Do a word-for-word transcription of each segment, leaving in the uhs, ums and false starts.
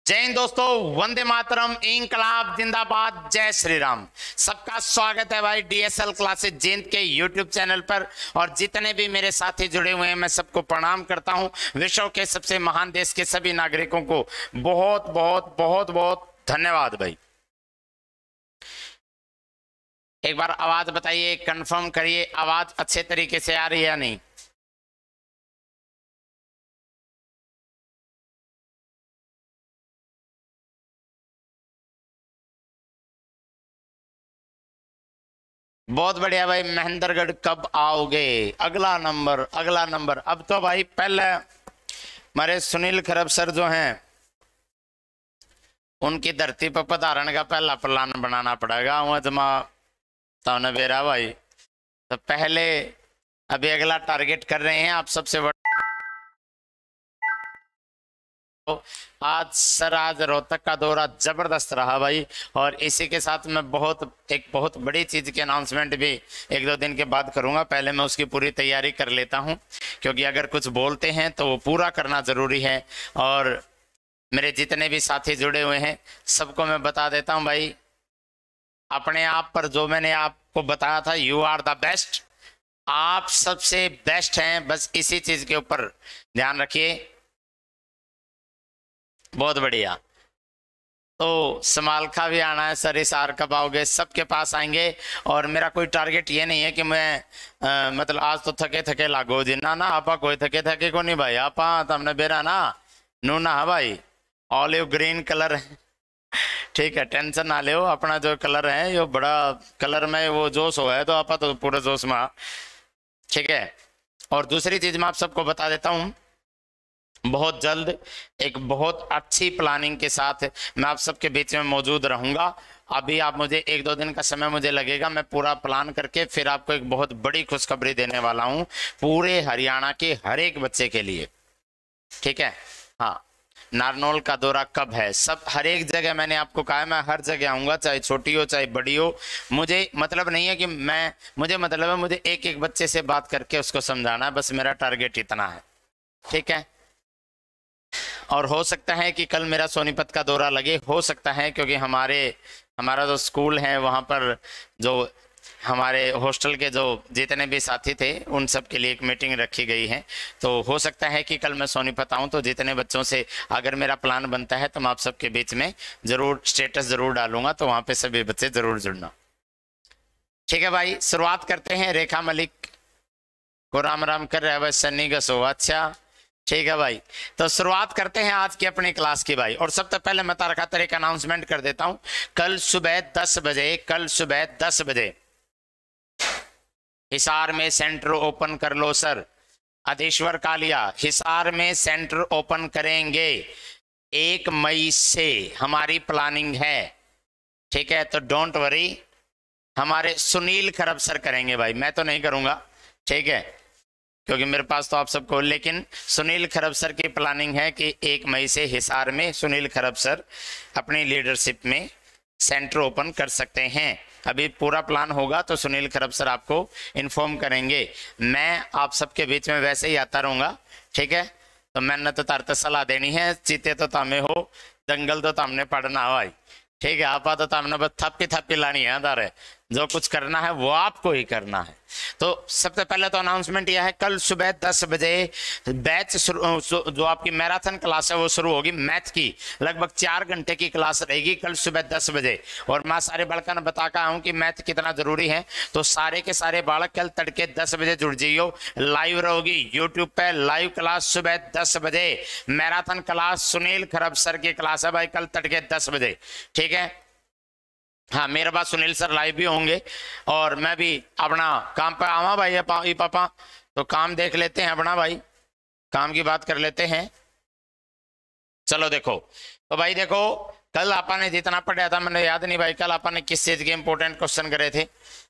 जय हिंद दोस्तों, वंदे मातरम, इंकलाब जिंदाबाद, जय श्री राम। सबका स्वागत है भाई डीएसएल क्लासेस जिंद के यूट्यूब चैनल पर। और जितने भी मेरे साथी जुड़े हुए हैं मैं सबको प्रणाम करता हूं। विश्व के सबसे महान देश के सभी नागरिकों को बहुत बहुत बहुत बहुत धन्यवाद भाई। एक बार आवाज बताइए, कंफर्म करिए आवाज अच्छे तरीके से आ रही है या नहीं। बहुत बढ़िया भाई। महेंद्रगढ़ कब आओगे? अगला नंबर अगला नंबर। अब तो भाई पहले हमारे सुनील खरब सर जो हैं उनकी धरती पर पधारण का पहला प्लान बनाना पड़ेगा। वो जमा तो बेरा भाई, तो पहले अभी अगला टारगेट कर रहे हैं आप सबसे बड़ा। आज सर आज रोहतक का दौरा जबरदस्त रहा भाई। और इसी के साथ मैं बहुत एक बहुत बड़ी चीज की अनाउंसमेंट भी एक दो दिन के बाद करूंगा। पहले मैं उसकी पूरी तैयारी कर लेता हूं, क्योंकि अगर कुछ बोलते हैं तो वो पूरा करना जरूरी है। और मेरे जितने भी साथी जुड़े हुए हैं सबको मैं बता देता हूं भाई, अपने आप पर जो मैंने आपको बताया था, यू आर द बेस्ट। आप सबसे बेस्ट हैं, बस इसी चीज के ऊपर ध्यान रखिए। बहुत बढ़िया। तो समालखा भी आना है सर, इस आर कब आओगे? सबके पास आएंगे। और मेरा कोई टारगेट ये नहीं है कि मैं आ, मतलब आज तो थके थके लागो जी, ना ना आपा कोई थके थके को नहीं भाई। आपा तमने बेरा ना नू ना भाई, ऑलिव ग्रीन कलर है ठीक है, टेंशन ना ले। अपना जो कलर है ये बड़ा कलर में वो जोश हो है, तो आपा तो पूरे जोश में, ठीक है। और दूसरी चीज मैं आप सबको बता देता हूँ, बहुत जल्द एक बहुत अच्छी प्लानिंग के साथ मैं आप सबके बीच में मौजूद रहूंगा। अभी आप मुझे एक दो दिन का समय मुझे लगेगा, मैं पूरा प्लान करके फिर आपको एक बहुत बड़ी खुशखबरी देने वाला हूं पूरे हरियाणा के हर एक बच्चे के लिए, ठीक है। हाँ, नारनौल का दौरा कब है? सब हर एक जगह मैंने आपको कहा है, मैं हर जगह आऊंगा, चाहे छोटी हो चाहे बड़ी हो। मुझे मतलब नहीं है कि मैं मुझे मतलब है मुझे एक एक बच्चे से बात करके उसको समझाना है, बस मेरा टारगेट इतना है, ठीक है। और हो सकता है कि कल मेरा सोनीपत का दौरा लगे, हो सकता है, क्योंकि हमारे हमारा जो स्कूल है वहाँ पर जो हमारे हॉस्टल के जो जितने भी साथी थे उन सब के लिए एक मीटिंग रखी गई है। तो हो सकता है कि कल मैं सोनीपत आऊँ, तो जितने बच्चों से अगर मेरा प्लान बनता है तो मैं आप सबके बीच में जरूर स्टेटस जरूर डालूंगा, तो वहाँ पे सभी बच्चे जरूर जुड़ना, ठीक है भाई। शुरुआत करते हैं। रेखा मलिक को राम राम कर रहे हैं सन्नी गसो, अच्छा ठीक है भाई। तो शुरुआत करते हैं आज की अपनी क्लास की भाई। और सबसे पहले मैं तारा खातर एक अनाउंसमेंट कर देता हूं। कल सुबह दस बजे कल सुबह दस बजे हिसार में सेंटर ओपन कर लो सर। आदेश्वर कालिया हिसार में सेंटर ओपन करेंगे, एक मई से हमारी प्लानिंग है, ठीक है। तो डोंट वरी, हमारे सुनील खरब सर करेंगे भाई, मैं तो नहीं करूंगा, ठीक है, क्योंकि मेरे पास तो आप सबको, लेकिन सुनील खरब सर की प्लानिंग है कि एक मई से हिसार में सुनील खरब सर अपनी लीडरशिप में सेंटर ओपन कर सकते हैं। अभी पूरा प्लान होगा तो सुनील खरब सर आपको इन्फॉर्म करेंगे। मैं आप सबके बीच में वैसे ही आता रहूँगा, ठीक है। तो मैंने तो तार तो सलाह देनी है, चीते तो तामे हो, दंगल तो तामने पढ़ना हो भाई, ठीक है। आपा तो तामने बस थप्पी थप्पी लानी है तारे, जो कुछ करना है वो आपको ही करना है। तो सबसे पहले तो अनाउंसमेंट यह है, कल सुबह दस बजे बैच जो आपकी मैराथन क्लास है वो शुरू होगी। मैथ की लगभग चार घंटे की क्लास रहेगी कल सुबह दस बजे। और मैं सारे बालकों ने बता का हूं कि मैथ कितना जरूरी है, तो सारे के सारे बालक कल तड़के दस बजे जुड़ जाइयो। लाइव रहोगी यूट्यूब पे लाइव क्लास सुबह दस बजे, मैराथन क्लास सुनील खरब सर की क्लास है भाई कल तड़के दस बजे, ठीक है। हाँ, मेरे पास सुनील सर लाइव भी होंगे और मैं भी अपना काम पे आवा भाई पा, पापा तो काम देख लेते हैं अपना भाई, काम की बात कर लेते हैं। चलो देखो, तो भाई देखो कल आपा ने जितना पढ़ा था मैंने याद नहीं भाई, कल आपा ने किस चीज के इंपॉर्टेंट क्वेश्चन करे थे।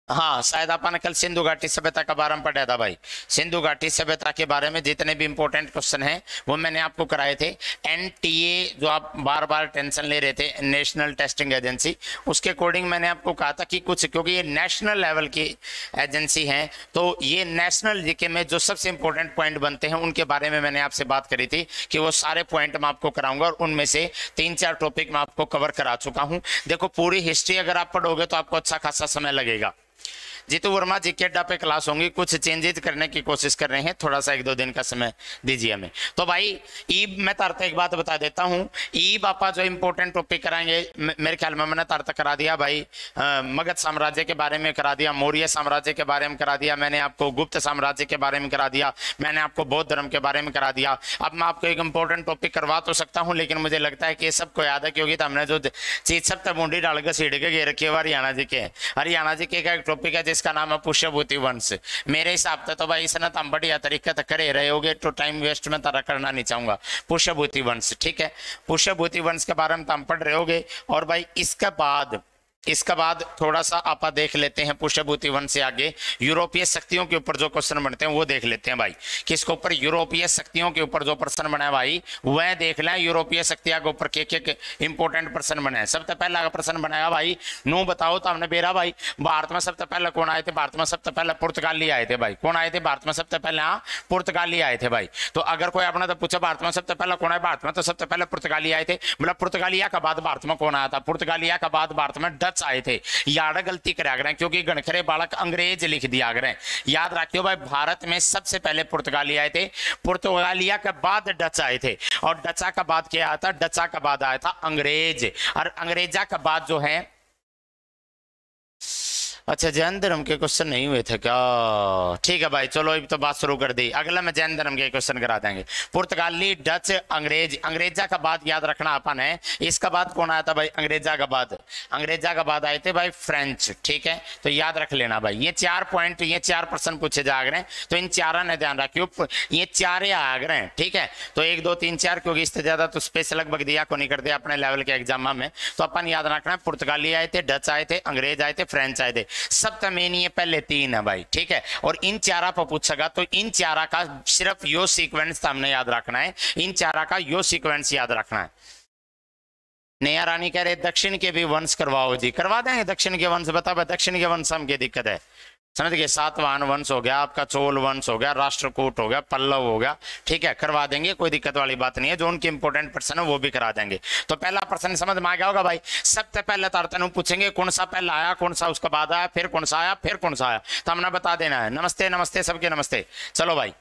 हाँ शायद अपन कल सिंधु घाटी सभ्यता का बारे में पढ़ा था भाई। सिंधु घाटी सभ्यता के बारे में जितने भी इंपॉर्टेंट क्वेश्चन हैं वो मैंने आपको कराए थे। एनटीए जो आप बार बार टेंशन ले रहे थे, नेशनल टेस्टिंग एजेंसी, उसके अकॉर्डिंग मैंने आपको कहा था कि कुछ, क्योंकि ये नेशनल लेवल की एजेंसी है तो ये नेशनल जीके में जो सबसे इंपॉर्टेंट पॉइंट बनते हैं उनके बारे में मैंने आपसे बात करी थी कि वो सारे पॉइंट मैं आपको कराऊंगा, और उनमें से तीन चार टॉपिक मैं आपको कवर करा चुका हूं। देखो पूरी हिस्ट्री अगर आप पढ़ोगे तो आपको अच्छा खासा समय लगेगा। जीतू वर्मा जी के अड्डा पे क्लास होंगी, कुछ चेंजेस करने की कोशिश कर रहे हैं, थोड़ा सा एक दो दिन का समय दीजिए हमें। तो भाई ईब मैं तारता एक बात बता देता हूं, ईब आपा जो इंपॉर्टेंट टॉपिक कराएंगे मेरे ख्याल में मैंने तारता करा दिया भाई। आ, मगध साम्राज्य के बारे में करा दिया, मौर्य साम्राज्य के बारे में करा दिया, मैंने आपको गुप्त साम्राज्य के बारे में करा दिया, मैंने आपको बौद्ध धर्म के बारे में करा दिया। अब मैं आपको एक इंपॉर्टेंट टॉपिक करवा तो सकता हूँ लेकिन मुझे लगता है कि ये सबको याद है, क्योंकि हमने जो चीज सब तक मुंडी डाल कर सीढ़ के गे रखी है हरियाणा जी के। हरियाणा जी के का एक टॉपिक है जिसका नाम है पुष्यभूति वंश। मेरे हिसाब से तो भाई इसने तो हम बढ़िया तरीके से करे रहे होगे, तो टाइम वेस्ट में तारा करना नहीं चाहूंगा। पुष्यभूति वंश, ठीक है, पुष्यभूति वंश के बारे में तो हम पढ़ रहे होगे। और भाई इसके बाद इसके बाद थोड़ा सा आप देख लेते हैं पुष्यभूति वंश से आगे यूरोपीय शक्तियों के ऊपर जो क्वेश्चन बनते हैं वो देख लेते हैं भाई। किसके ऊपर? यूरोपीय शक्तियों के ऊपर जो प्रश्न बना है भाई वह देख लें। यूरोपीय शक्तियों के ऊपर के के इंपॉर्टेंट प्रश्न बने हैं। सबसे पहला प्रश्न बनाया भाई, नो बताओ तो हमने बेरा भाई भारत में सबसे पहले कौन आए थे? भारत में सबसे पहले पुर्तगाली आए थे भाई। कौन आए थे भारत में सबसे पहले? हाँ पुर्तगाली आए थे भाई। तो अगर कोई अपना तो पूछा भारत में सबसे पहले कौन है, भारत में तो सबसे पहले पुर्तगाली आए थे, मतलब पुर्तगालिया के बाद भारत में कौन आया था? पुर्तगालिया के बाद भारत में डच आए थे। याद गलती करा गए क्योंकि गणखरे बालक अंग्रेज लिख दिया गए। याद रखियो भाई भारत में सबसे पहले पुर्तगाली आए थे, पुर्तगालिया के बाद डच आए थे, और डचा का बाद क्या आया था? डचा का बाद आया था अंग्रेज, और अंग्रेजा का बाद जो है, अच्छा जैन धर्म के क्वेश्चन नहीं हुए थे क्या? ठीक है भाई चलो अब तो बात शुरू कर दी। अगला में जैन धर्म के क्वेश्चन करा देंगे। पुर्तगाली, डच, अंग्रेज। अंग्रेजा का बाद याद रखना अपन है। इसका बाद कौन आया था भाई? अंग्रेजा का बाद अंग्रेजा का बाद आए थे भाई फ्रेंच, ठीक है, तो याद रख लेना भाई। ये चार पॉइंट, ये चार प्रश्न पूछे जा रहे हैं तो इन चार ने ध्यान रखियो, ये चार आ गए हैं, ठीक है। तो एक दो तीन चार, क्योंकि इससे ज्यादा तो स्पेस लगभग दिया को नहीं कर दिया अपने लेवल के एग्जाम में। तो अपन याद रखना है पुर्तगाली आए थे, डच आए थे, अंग्रेज आए थे, फ्रेंच आए थे। सब तमेनी ये पहले तीन है भाई, ठीक है। और इन चारा पर पूछेगा तो इन चारा का सिर्फ यो सीक्वेंस हमने याद रखना है, इन चारा का यो सीक्वेंस याद रखना है। नया रानी कह रहे दक्षिण के भी वंश करवाओ जी, करवा देंगे दक्षिण के वंश। बता भाई दक्षिण के वंश हम क्या दिक्कत है? समझ गए? सातवाहन वंश हो गया आपका, चोल वंश हो गया, राष्ट्रकूट हो गया, पल्लव हो गया, ठीक है, करवा देंगे, कोई दिक्कत वाली बात नहीं है। जो उनके इंपॉर्टेंट प्रश्न है वो भी करा देंगे। तो पहला प्रश्न समझ में आ गया होगा भाई। सबसे पहले तारतन पूछेंगे कौन सा पहला आया, कौन सा उसका बाद आया, फिर कौन सा आया, फिर कौन सा आया, तो हमने बता देना है। नमस्ते नमस्ते सबके नमस्ते। चलो भाई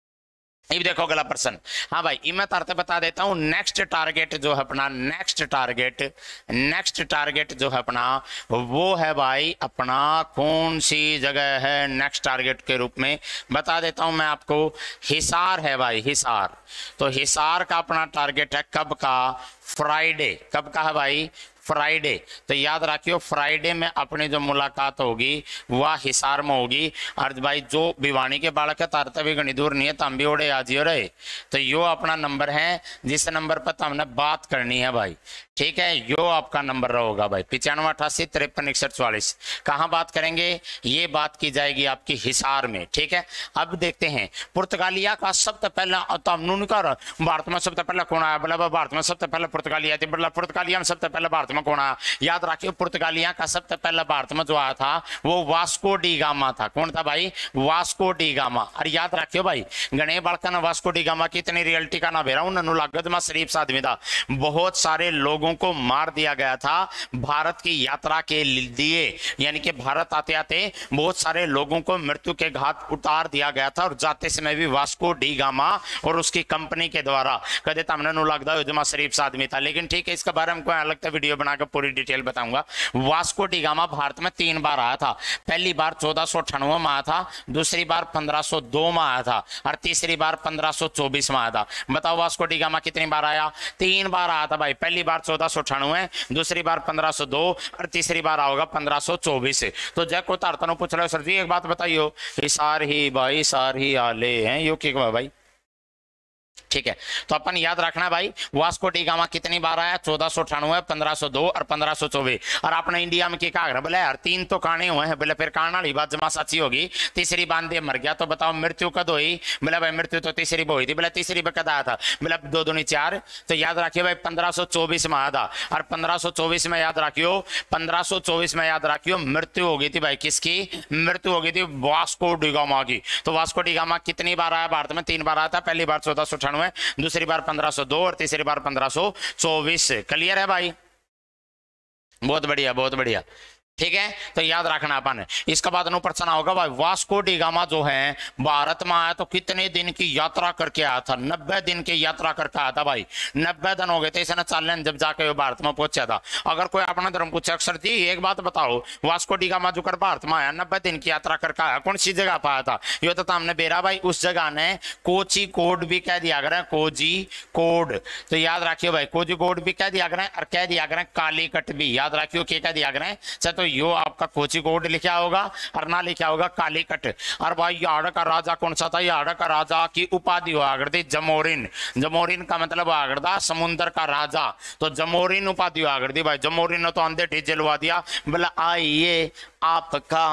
ये देखो अगला प्रश्न। हाँ भाई ये मैं तारते बता देता हूं। नेक्स्ट टारगेट जो है अपना, नेक्स्ट टारगेट नेक्स्ट टारगेट जो है अपना वो है भाई अपना कौन सी जगह है नेक्स्ट टारगेट के रूप में? बता देता हूं मैं आपको, हिसार है भाई, हिसार। तो हिसार का अपना टारगेट है कब का? फ्राइडे। कब का है भाई? फ्राइडे। तो याद रखियो फ्राइडे में अपनी जो मुलाकात होगी वह हिसार में होगी। और भाई जो भिवानी के बालक है तारता भी घनी दूर नहीं है, तम भी ओढ़े आज हो रहे। तो यो अपना नंबर है जिस नंबर पर तो हमने बात करनी है भाई, ठीक है। यो आपका नंबर होगा भाई पिचानवे अठासी तिरपन इकसठ चौवालीस। कहाँ बात करेंगे? ये बात की जाएगी आपकी हिसार में, ठीक है। अब देखते हैं पुर्तगालिया का सबसे पहला भारत में सबसे पहले कौन आया? बोला भारत में सबसे पहले पुर्तगालिया थी, बोला पुर्तगालिया में सबसे पहले भारत में कौन आया? याद रखिए पुर्तगालिया का सबसे पहले भारत में जो आया था वो वास्को डी गामा था। कौन था भाई? Vasco da Gama. और याद रखियो भाई गणे बालका ने वास्को डी गामा की इतनी रियलिटी का ना भेरा उन्होंने लागत में शरीफ आदमी था। बहुत सारे लोगों को मार दिया गया था भारत की यात्रा के लिए, यानी कि भारत आते आते बहुत सारे लोगों को मृत्यु के घाट उतार दिया गया था। और जाते समय भी वास्को डी गामा और उसकी कंपनी के द्वारा कदे तमने नु लगदा उजमा शरीफ आदमी था। लेकिन ठीक है इसके बारे में कोई अलग वीडियो बनाकर पूरी डिटेल बताऊंगा। वास्को डी गामा भारत में तीन बार आया था। पहली बार चौदह सौ अठानवे में आया था, दूसरी बार पंद्रह सौ दो में आया था, और तीसरी बार पंद्रह सौ चौबीस में आया था। बताओ वास्को डी गामा कितनी बार आया? तीन बार आया था भाई। पहली बार चौदह सौ अठानवे, दूसरी बार पंद्रह सौ दो, और तीसरी बार आओगा पंद्रह सौ चौबीस। तो जय को तारतनो पूछ रहे हो सर जी एक बात बताइयो, हिसार ही भाई, हिसार ही आले हैं यो क्या भाई? ठीक है, तो अपन याद रखना भाई, वास्को डी गामा कितनी बार आया, चौदह सौ अठानवे, पंद्रह सौ दो और पंद्रह सौ चौबीस। और अपने इंडिया में क्या कहा बोले यार तीन तो कहानी हुए हैं, बोले फिर कहानी वाली बात जमा सच्ची होगी, तीसरी बांधे मर गया। तो बताओ मृत्यु कद हुई, बोले भाई मृत्यु तो तीसरी हुई थी, बोले तीसरी पे कद आया था, बोले दो दूनी चार। तो याद रखिए भाई पंद्रह सौ चौबीस में आया था, और पंद्रह सौ चौबीस में याद रखियो, पंद्रह सौ चौबीस में याद रखियो मृत्यु हो गई थी भाई, किसकी मृत्यु हो गई थी, वास्को डी गामा की। तो वास्को डी गामा कितनी बार आया भारत में, तीन बार आया था, पहली बार चौदह सौ अठानवे, दूसरी बार पंद्रह सौ दो और तीसरी बार पंद्रह सौ चौबीस। क्लियर है भाई, बहुत बढ़िया बहुत बढ़िया, ठीक है। तो याद रखना अपन, इसका बाद नो प्रश्न होगा भाई, वास्को डी गामा जो है भारत में आया तो कितने दिन की यात्रा करके आया था, नब्बे दिन की यात्रा करके आया था भाई, नब्बे दिन हो गए थे इसने चालन जब जाके वो भारत में पहुंचा था। अगर कोई अपना धर्म पूछे अक्सर जी एक बात बताओ, वास्को डी गामा जो कर भारत में आया नब्बे दिन की यात्रा करके आया, कौन सी जगह पाया था, ये तो हमने बेरा भाई उस जगह ने कोची कोड भी कह दिया करें, कोजी कोड। तो याद रखियो भाई कोजी कोड भी कह दिया करें और कह दिया करें कालीकट भी, याद रखियो क्या कह दिया करें, चाहे तो यो आपका कोची कोड लिखा होगा और ना लिखा होगा कालीकट। और भाई यार्ड का राजा कौन सा था, यार्ड का राजा की उपाधि हुआ करती जमोरिन, जमोरिन का मतलब हुआ करता समुद्र का राजा, तो जमोरिन उपाधि हुआ करती भाई, जमोरिन ने तो अंधे ढीजे लुआ दिया, बोला आइए आपका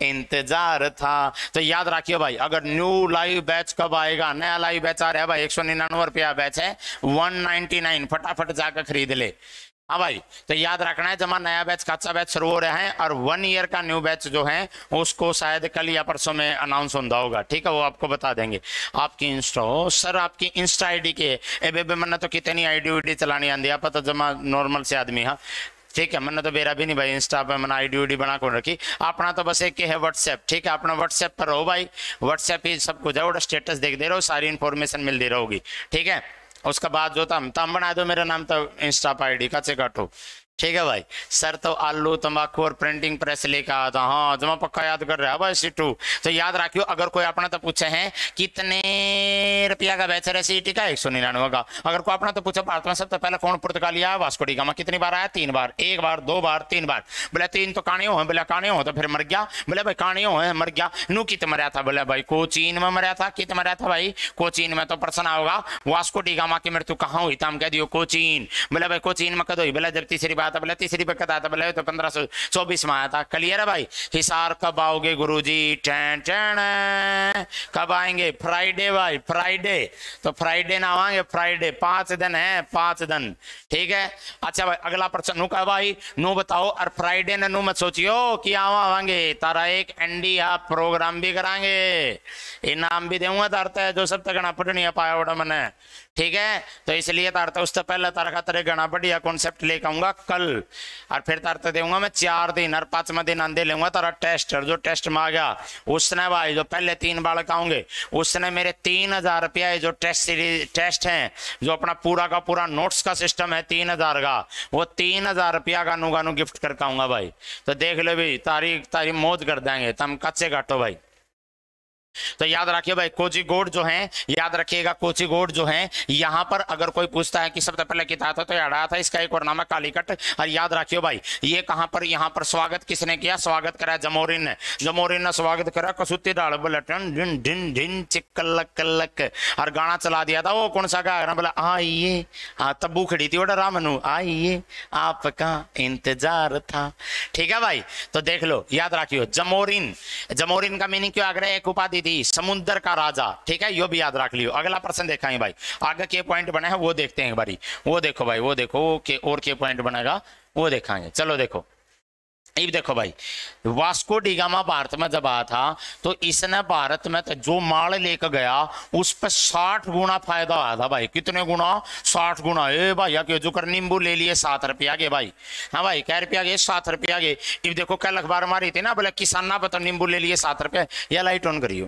इंतजार था। तो याद रखिए भाई, अगर न्यू लाइव बैच कब आएगा, नया लाइव बैच आ रहा है भाई, एक सौ निन्यानवे रुपया बैच है, वन नाइनटी नाइन, फटाफट जाकर खरीद ले। हाँ भाई, तो याद रखना है जमा नया बैच कच्चा बैच शुरू हो रहा है, और वन ईयर का न्यू बैच जो है उसको शायद कल या परसों में अनाउंस होता होगा, ठीक है, वो आपको बता देंगे। आपकी इंस्टा हो सर, आपकी इंस्टा आईडी के ए बेबे मैंने तो कितनी आईडी वीडी चलानी आती है, आप तो जमा नॉर्मल से आदमी, हाँ ठीक है, मैंने तो बेरा भी नहीं भाई इंस्टा पे मैंने आईडी वीडी बना कर रखी, अपना तो बस एक है व्हाट्सएप, ठीक है, अपना व्हाट्सएप पर रहो भाई, व्हाट्सएप ही सब कुछ है, वो स्टेटस देख दे रहो, सारी इन्फॉर्मेशन मिल दे रहोगी, ठीक है। उसके बाद जो था तम बना दो मेरा नाम तो इंस्टा पर आई डी का चेकाटो, ठीक है भाई। सर तो आलू तंबाकू और प्रिंटिंग प्रेस लेकर आया था, हाँ जमा पक्का याद कर रहा है भाई सीटू। तो याद रखियो, अगर कोई अपना तो पूछे हैं कितने रुपया का बेच रहे सीटी का, एक सौ निन्यानवे का। अगर कोई अपना तो पूछे भारत में सबसे पहले कौन पुर्तगाली आया, वास्को डी गामा, कितनी बार आया, तीन बार, एक बार दो बार तीन बार, बोले तीन तो कानियों है, बोले कानियों हो तो फिर मर गया, बोले भाई कानियों है मर गया, नू कित मरा था, बोले भाई कोचीन में मरा था, कित मरा था भाई कोचीन में। तो प्रश्न होगा वास्को डी गामा की मृत्यु कहाँ हुई था, हम कह दियो कोचीन, बोले भाई कोचीन में कद हुई, बोले जब तीसरी बात, बोले तीसरी पे कद आता, बोले तो पंद्रह सौ चौबीस में आया था। क्लियर है भाई। हिसार कब आओगे गुरुजी, टैन टैन कब आएंगे, फ्राइडे भाई फ्राइडे, तो फ्राइडे ना आएंगे, फ्राइडे पांच दिन है, पांच दिन, ठीक है। अच्छा भाई अगला प्रश्न नु का भाई नु बताओ, और फ्राइडे ने नु मत सोचियो कि आवा आवांगे, तारा एक एनडी आप प्रोग्राम भी कराएंगे, इनाम भी दूंगा तारता है जो सब तक गणा पढ़ नहीं पाया वोड़ा मैंने, ठीक है। तो इसलिए तारता उससे पहले तारा का तेरे गणा बढ़िया कॉन्सेप्ट लेकर आऊंगा कल, और फिर तारते दूंगा मैं चार दिन, और पांचवा दिन आंदे लूंगा तारा टेस्ट, और जो टेस्ट में आ गया उसने भाई जो पहले तीन बालक आऊंगे उसने मेरे तीन हजार रुपया जो टेस्ट सीरीज टेस्ट है, जो अपना पूरा का पूरा नोट्स का सिस्टम है तीन हजार का, वो तीन हजार रुपया का नुगानू गिफ्ट करके आऊंगा भाई। तो देख लो भाई, तारी तारी मौज कर देंगे, तुम कच्चे काटो भाई। तो याद रखिए भाई कोझीकोड जो है, याद रखिएगा कोझीकोड जो है, यहाँ पर अगर कोई पूछता है कि सबसे पहले कितना था तो याद आया था, इसका एक और नाम है कालीकट। और याद रखियो भाई ये कहाँ पर, यहाँ पर स्वागत किसने किया, स्वागत करा जमोरिन ने, जमोरिन ने स्वागत करा, कसुती डाल बोला टन ढिन ढिन ढिन चिक्कलक कल्लक, और गाना चला दिया था, वो कौन सा गाना बोला, आइए, हाँ तब्बू खड़ी थी वो रामनू, आइए आपका इंतजार था, ठीक है भाई। तो देख लो याद रखियो जमोरिन, जमोरिन का मीनिंग क्यों आगरा, एक उपाधि थी समुद्र का राजा, ठीक है, यो भी याद रख लियो। अगला प्रश्न देखाएं भाई, आगे के पॉइंट बने हैं वो देखते हैं भाई, वो देखो भाई, वो देखो के और के पॉइंट बनेगा वो देखाएंगे। चलो देखो, ये देखो भाई, वास्को डी गामा भारत में जब आया था तो इसने भारत में तो जो माल लेकर गया उस पर साठ गुना फायदा आया था भाई। कितने गुना, साठ गुना। ए भाई क्या जो कर नींबू ले लिए सात रुपया के भाई, हाँ भाई क्या रुपया के, सात रुपया के। ये देखो कल अखबार मारी थी ना, बोले किसाना पर तो नींबू ले लिए सात रुपया, या लाइट ऑन करियो,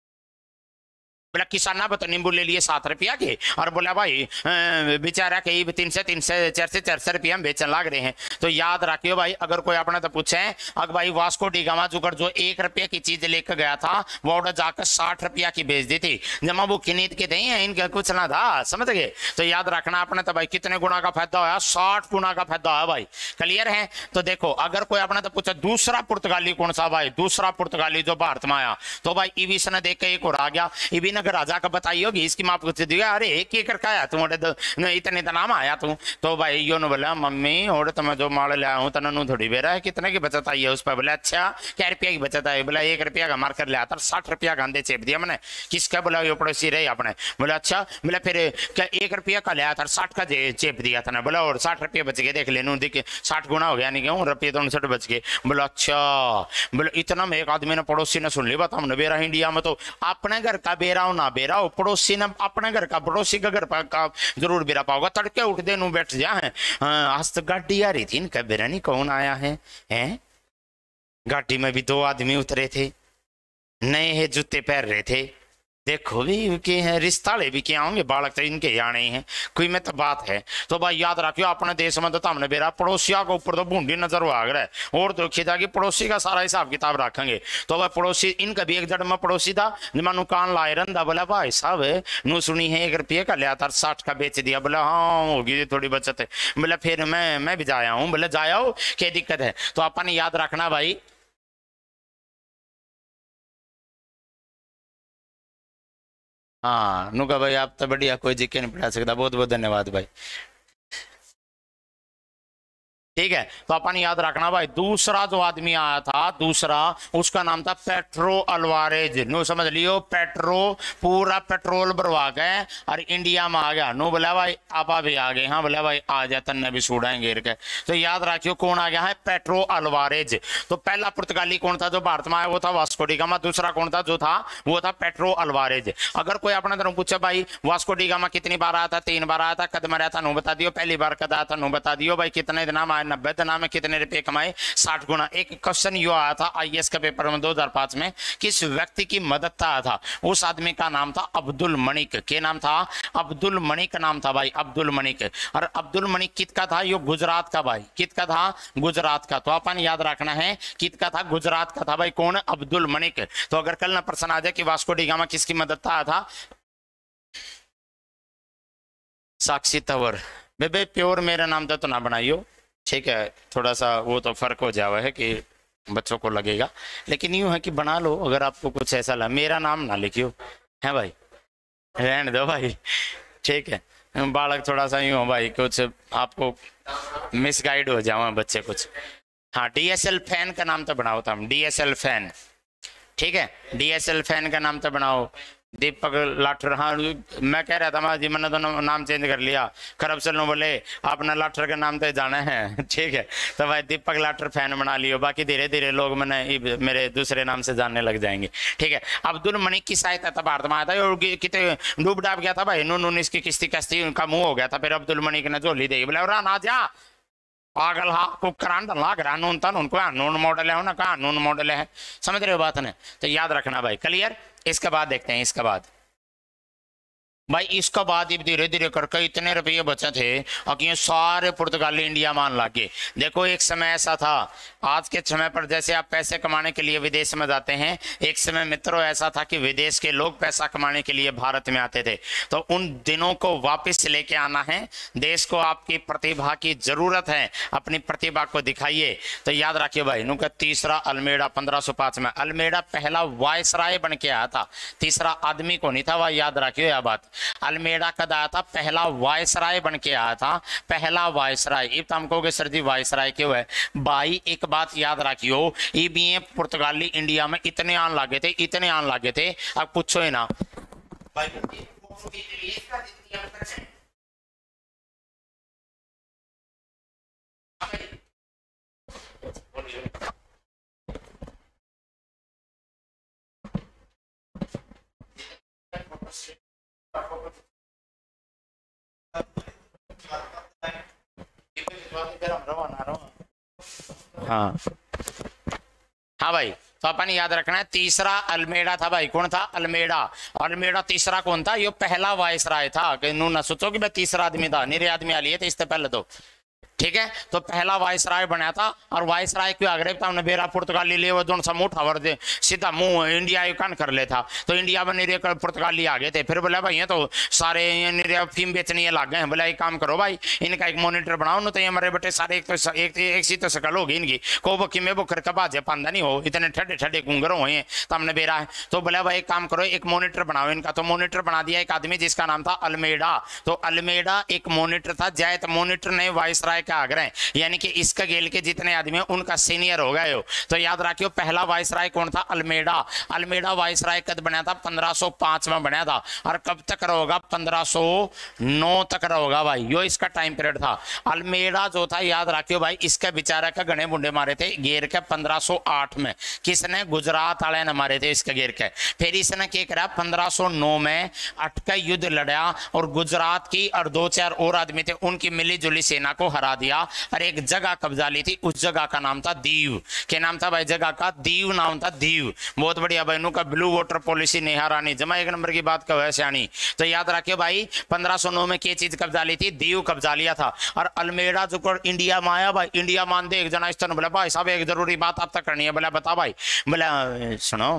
बोला किसाना पर तो नींबू ले लिए सात रुपया के, और बोला भाई बेचारा कहीं तीन से तीन से चार से चार सौ रुपया में बेचने लग रहे हैं। तो याद रखियो भाई, अगर कोई अपने तो पूछे अगर भाई वास्को डी गामा जुकर जो एक रुपये की चीज लेकर गया था वो ऑर्डर जाकर साठ रुपया की बेच दी थी, जमा वो खरीद के नहीं है, इनका कुछ ना था, समझ गए। तो याद रखना अपने तो भाई कितने गुना का फायदा होया, साठ गुना का फायदा है भाई। क्लियर है। तो देखो अगर कोई अपने तो पूछे दूसरा पुर्तगाली कौन सा भाई, दूसरा पुर्तगाली जो भारत में आया, तो भाई ईवीस ने देख के एक और आ गया, ईवी ने घर राजा का बताई होगी इसकी माँ पूछ दी, अरे की करके आया तू इतने तो नाम आया तू। तो भाई यो ने बोला मम्मी और तो मैं जो माल ले आया हूँ तनु थोड़ी बेरा है, कितने की बचत आई है उस पर। बोला अच्छा क्या रुपया की बचत आई। बोला एक रुपया का मार कर ले आता, साठ रुपया गांधे चेप दिया मैंने। किसका? बोला यो पड़ोसी रहे अपने। बोला अच्छा। बोला फिर क्या एक रुपया का ले आया था, साठ का चेप दिया था ना। बोला और साठ रुपये बच गए, देख लेनू देख साठ गुना हो गया, नहीं क्यों रुपये तो उनसठ बच गए। बोला अच्छा। बोला इतना में एक आदमी ने पड़ोसी ने सुन लिया, हमने बेरा इंडिया में तो अपने घर का बेरा हो ना बेरा हो, पड़ोसी ने अपने घर का पड़ोसी का घर का जरूर बेरा पाओगा। तड़के उठ दे नू बैठ जा है। आज तो गाड़ी आ रही थी इनका बेरा नहीं कौन आया है, हैं? गाड़ी में भी दो आदमी उतरे थे, नए है जूते पहन रहे थे। देखो भी के हैं रिश्ताले भी क्या होंगे, बालक तो इनके यहाँ नहीं है कोई में तो बात है। तो भाई याद रखियो अपने देश में तो हमने बेरा पड़ोसिया के ऊपर तो बूंदी नजर भाग रहा है और तो खिदा की पड़ोसी का सारा हिसाब किताब रखेंगे। तो भाई पड़ोसी इनका भी एक जड़ में पड़ोसी था मानू कान लाए रंधा। बोला भाई साहब नू सुनी है एक रुपये का लिया था साठ का बेच दिया। बोला हाँ होगी थोड़ी बचत है। बोला फिर मैं मैं भी जाया हूँ। बोला जाया हो क्या दिक्कत है। तो अपन याद रखना भाई हाँ नुका भाई आप तो बढ़िया कोई जिक्के नहीं पढ़ा सकता, बहुत बहुत धन्यवाद भाई। ठीक है तो अपन याद रखना भाई दूसरा जो आदमी आया था दूसरा उसका नाम था पेट्रो अल्वारेज। नो समझ लियो पेट्रो पूरा पेट्रोल भरवा गए और इंडिया में आ गया। नो बोला भाई आप भी आ गए। हाँ बोला भाई आ जा तन्ने भी सूढ़ा घेर के। तो याद रखियो कौन आ गया है पेट्रो अल्वारेज। तो पहला पुर्तगाली कौन था जो भारत में आया वो था वास्को डी गामा। दूसरा कौन था जो था वो था पेट्रो अल्वारेज। अगर कोई अपने तरफ पूछे भाई वास्को डी गामा कितनी बार आया था, तीन बार आया था, कद मरा था नो बता दियो। पहली बार कद आया था नो बता दियो। भाई कितने दिन आया नब्बे दिन में कितने रुपए कमाए साठ गुना। एक क्वेश्चन यो आया था आईएएस का पेपर में दो हज़ार पाँच में किस व्यक्ति की मदद आया था। उस आदमी का नाम था अब्दुल मणिक। क्या नाम था? अब्दुल मणिक नाम था भाई अब्दुल मणिक। और अब्दुल मणिक कित का था? यो गुजरात का भाई। कित का था? गुजरात का। तो अपन याद रखना है कित का था? गुजरात का था भाई। कौन? अब्दुल मणिक। तो अगर कल ना प्रश्न आ जाए कि वास्को डी गामा किसकी मदद आया था, साक्षी तंवर बेबे प्योर मेरा नाम था तो ना बनाइयो। ठीक है थोड़ा सा वो तो फर्क हो जावा है कि बच्चों को लगेगा, लेकिन यूं है कि बना लो। अगर आपको कुछ ऐसा लगा मेरा नाम ना लिखियो है भाई, रहने दो भाई। ठीक है बालक थोड़ा सा यूं हो भाई कुछ आपको मिसगाइड हो जाओ बच्चे कुछ। हाँ डीएसएल फैन का नाम तो बनाओ था, डीएसएल फैन। ठीक है डीएसएल फैन का नाम तो बनाओ। दीपक लाठर। हाँ मैं कह रहा था मैं जी मैंने तो नाम चेंज कर लिया। करप्शन बोले आपने लाठर का नाम तो जाना है। ठीक है तो भाई दीपक लाठर फैन बना लियो, बाकी धीरे धीरे लोग मैंने मेरे दूसरे नाम से जानने लग जाएंगे। ठीक है अब्दुल मणिक की सहायता था भारत में आया था और कितने डूब डाब गया था भाई। नून उन्नीस की किस्ती कस्ती उनका मुंह हो गया था। फिर अब्दुल मणिक ने झोली दी। बोला ना जा पागल हाँ कुकरान लाग रहा नून था उनको नून मॉडल है ना कहा नून मॉडल है। समझ रहे हो बात ने? तो याद रखना भाई क्लियर। इसके बाद देखते हैं इसके बाद भाई इसका बाद धीरे धीरे करके इतने रुपये बचे थे और ये सारे पुर्तगाली इंडिया मान लागे। देखो एक समय ऐसा था आज के समय पर जैसे आप पैसे कमाने के लिए विदेश में जाते हैं, एक समय मित्रों ऐसा था कि विदेश के लोग पैसा कमाने के लिए भारत में आते थे। तो उन दिनों को वापस लेके आना है। देश को आपकी प्रतिभा की जरूरत है, अपनी प्रतिभा को दिखाइए। तो याद रखिए भाई इनका तीसरा अल्मेडा पंद्रह सौ पाँच में अल्मेडा पहला वायसराय बन के आया था। तीसरा आदमी को नहीं था वह याद रखिए यह बात। अल्मेडा कद आया था? पहला वायसराय बन के आया था, पहला वायसराय। इब तो हम कहोगे सर जी वायसराय क्यों है भाई? एक बात याद रखियो ये भी पुर्तगाली इंडिया में इतने आन लागे थे इतने आन लागे थे अब पूछो ही ना भाई। हाँ हाँ भाई तो अपन याद रखना है तीसरा अल्मेडा था भाई। कौन था? अल्मेडा। अल्मेडा तीसरा कौन था? यो पहला वायसराय था। कि नू ना सोचो कि भाई तीसरा आदमी था, निरे आदमी आ लिए थे इससे पहले। तो ठीक है। तो पहला वायसराय बनाया था और वायसराय क्यों आगरे हमने बेरा पुर्तगाली ले वो दोनों सा मुंह ठावर दे सीधा मुंह इंडिया कान कर ले था। तो इंडिया में निरे पुर्तगाली आ गए थे। फिर बोला भाई ये तो सारे निरे फीम बेचने लग गए हैं। बोला एक काम करो भाई इनका एक मॉनिटर बनाओ न तो ये हमारे बटे सारे एक तो एक, एक सी तो शकल होगी इनकी को बकी में बुकर का बाजे पांदा नहीं हो इतने ठंडे ठंडे कुंगरों हुए हैं तो हमने बेरा है। तो बोला भाई एक काम करो एक मॉनिटर बनाओ इनका। तो मॉनिटर बना दिया एक आदमी जिसका नाम था अल्मेडा। तो अल्मेडा एक मॉनिटर था जैत मॉनिटर ने वायसराय के आग्रह यानी कि इसका गेल के जितने आदमी हैं उनका सीनियर हो गए हो। तो याद रखियो पहला वायसराय कौन था? अल्मेडा। अल्मेडा वायसराय कद बनाया था पंद्रह सौ पाँच में बनाया था और कब तक रहेगा? पंद्रह सौ नौ तक रहेगा भाई। यो इसका टाइम पीरियड था। अल्मेडा जो था याद रखियो भाई इसका बेचारा का गणे बुंडे मारे थे गेर के पंद्रह सौ आठ में। किसने? गुजरात वाले ने मारे थे इसके गेर के। फिर इसने क्या करा पंद्रह सौ नौ में अट का युद्ध लड़ा और गुजरात की और दो चार और आदमी थे उनकी मिली जुली सेना को हरा दिया और एक जगह कब्जा ली थी। उस जगह का नाम था दीव। क्या नाम था भाई जगह का? दीव नाम था दीव। बहुत बढ़िया भाई का blue water policy Neha Rani जमा एक नंबर की बात का वैसे आनी। तो याद रखिए भाई पंद्रह सौ नौ में क्या चीज कब्जा ली थी? दीव कब्जा लिया था। और अल्मेडा जो इंडिया में आया भाई इंडिया मान दे एक जना इस तरह बोला भाई साहब एक जरूरी बात आप तक करनी है। बोला बता भाई। बोला सुनो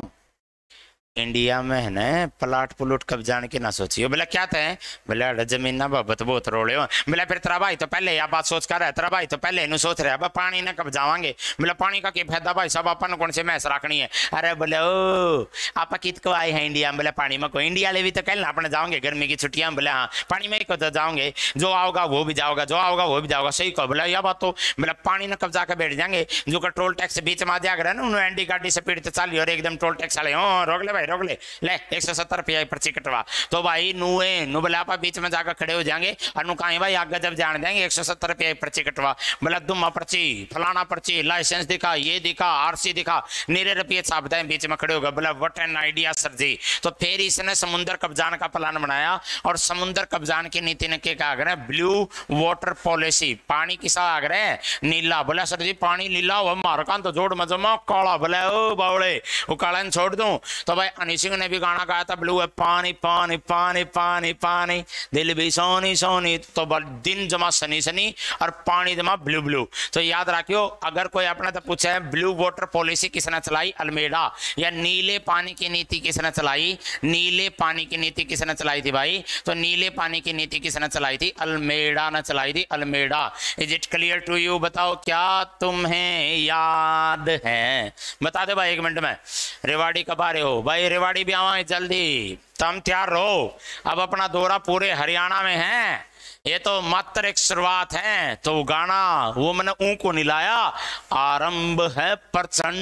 इंडिया में है ना प्लाट पुलट कब्जाने की ना सोचियो। बोला क्या थे? बोला जमीन ना बाबत बहुत रोले हो। बोला फिर तेरा भाई तो पहले यह बात सोच कर है तेरा भाई तो पहले इन सोच रहे अब पानी ना कब्जावांगे। बोला पानी का क्या फायदा भाई साहब अपन कौन से मैस रखनी है? अरे बोले ओ आप कित को आए हैं इंडिया में? बोला पानी में को इंडिया ले भी तो कल ना अपने जाओगे गर्मी की छुट्टियां। बोले हाँ पानी में को तो जाओगे जो आओगा वो भी जाओगा जो आओगा वो भी जाओगा। सही कहो। बोला यह बात तो बोला पानी ना कब्जा कर बैठ जाएंगे जो का टोल टैक्स बीच में आ जाएगा ना उन्होंने एंडी गाड़ी से पीड़ित चाली और एकदम टोल टैक्स वाले रोक ले रोक ले ले एक सौ सत्तर रुपया पर्ची कटवा। तो भाई नुए नु बोला आप बीच में जाकर खड़े हो जाएंगे और नु कहीं भाई आगे जब जान देंगे एक सौ सत्तर रुपया पर्ची कटवा। बोला दुम्मा पर्ची फलाना पर्ची लाइसेंस दिखा ये दिखा आरसी दिखा नीरे रुपये छापते हैं बीच में खड़े हो गए। बोला what an idea sir ji. तो फिर इसने समुद्र कब्जान का प्लान बनाया और समुद्र कब्जान की नीति ने क्या आग्रह? Blue water policy. पानी किसा आग्रह? नीला। बोला सर जी पानी नीला हो मारकान तो जोड़ मजमा काला। बोला ओ बावड़े वो काला छोड़ दूं। तो भाई अनिल सिंह ने भी गाना गाया था ब्लू है पानी पानी पानी पानी पानी दिल भी सोनी सोनी। तो दिन जमा सनी सनी और पानी जमा ब्लू ब्लू। तो याद रखियो अगर कोई अपने तो पूछे है ब्लू वाटर पॉलिसी किसने चलाई? अल्मेडा। या नीले पानी की नीति किसने चलाई? नीले पानी की नीति किसने चलाई थी भाई? तो नीले पानी की नीति किसने चलाई थी? अल्मेडा ने चलाई थी। Almeida. Is it clear to you? बताओ क्या तुम्हें याद है? बता दे भाई एक मिनट में। रेवाड़ी कब आ रहे हो भाई? रेवाड़ी भी आवा जल्दी तुम तैयार रहो। अब अपना दौरा पूरे हरियाणा में है। ये तो मात्र एक शुरुआत है। तो गाना वो मैंने ऊ को निलाया आरंभ है प्रचंड।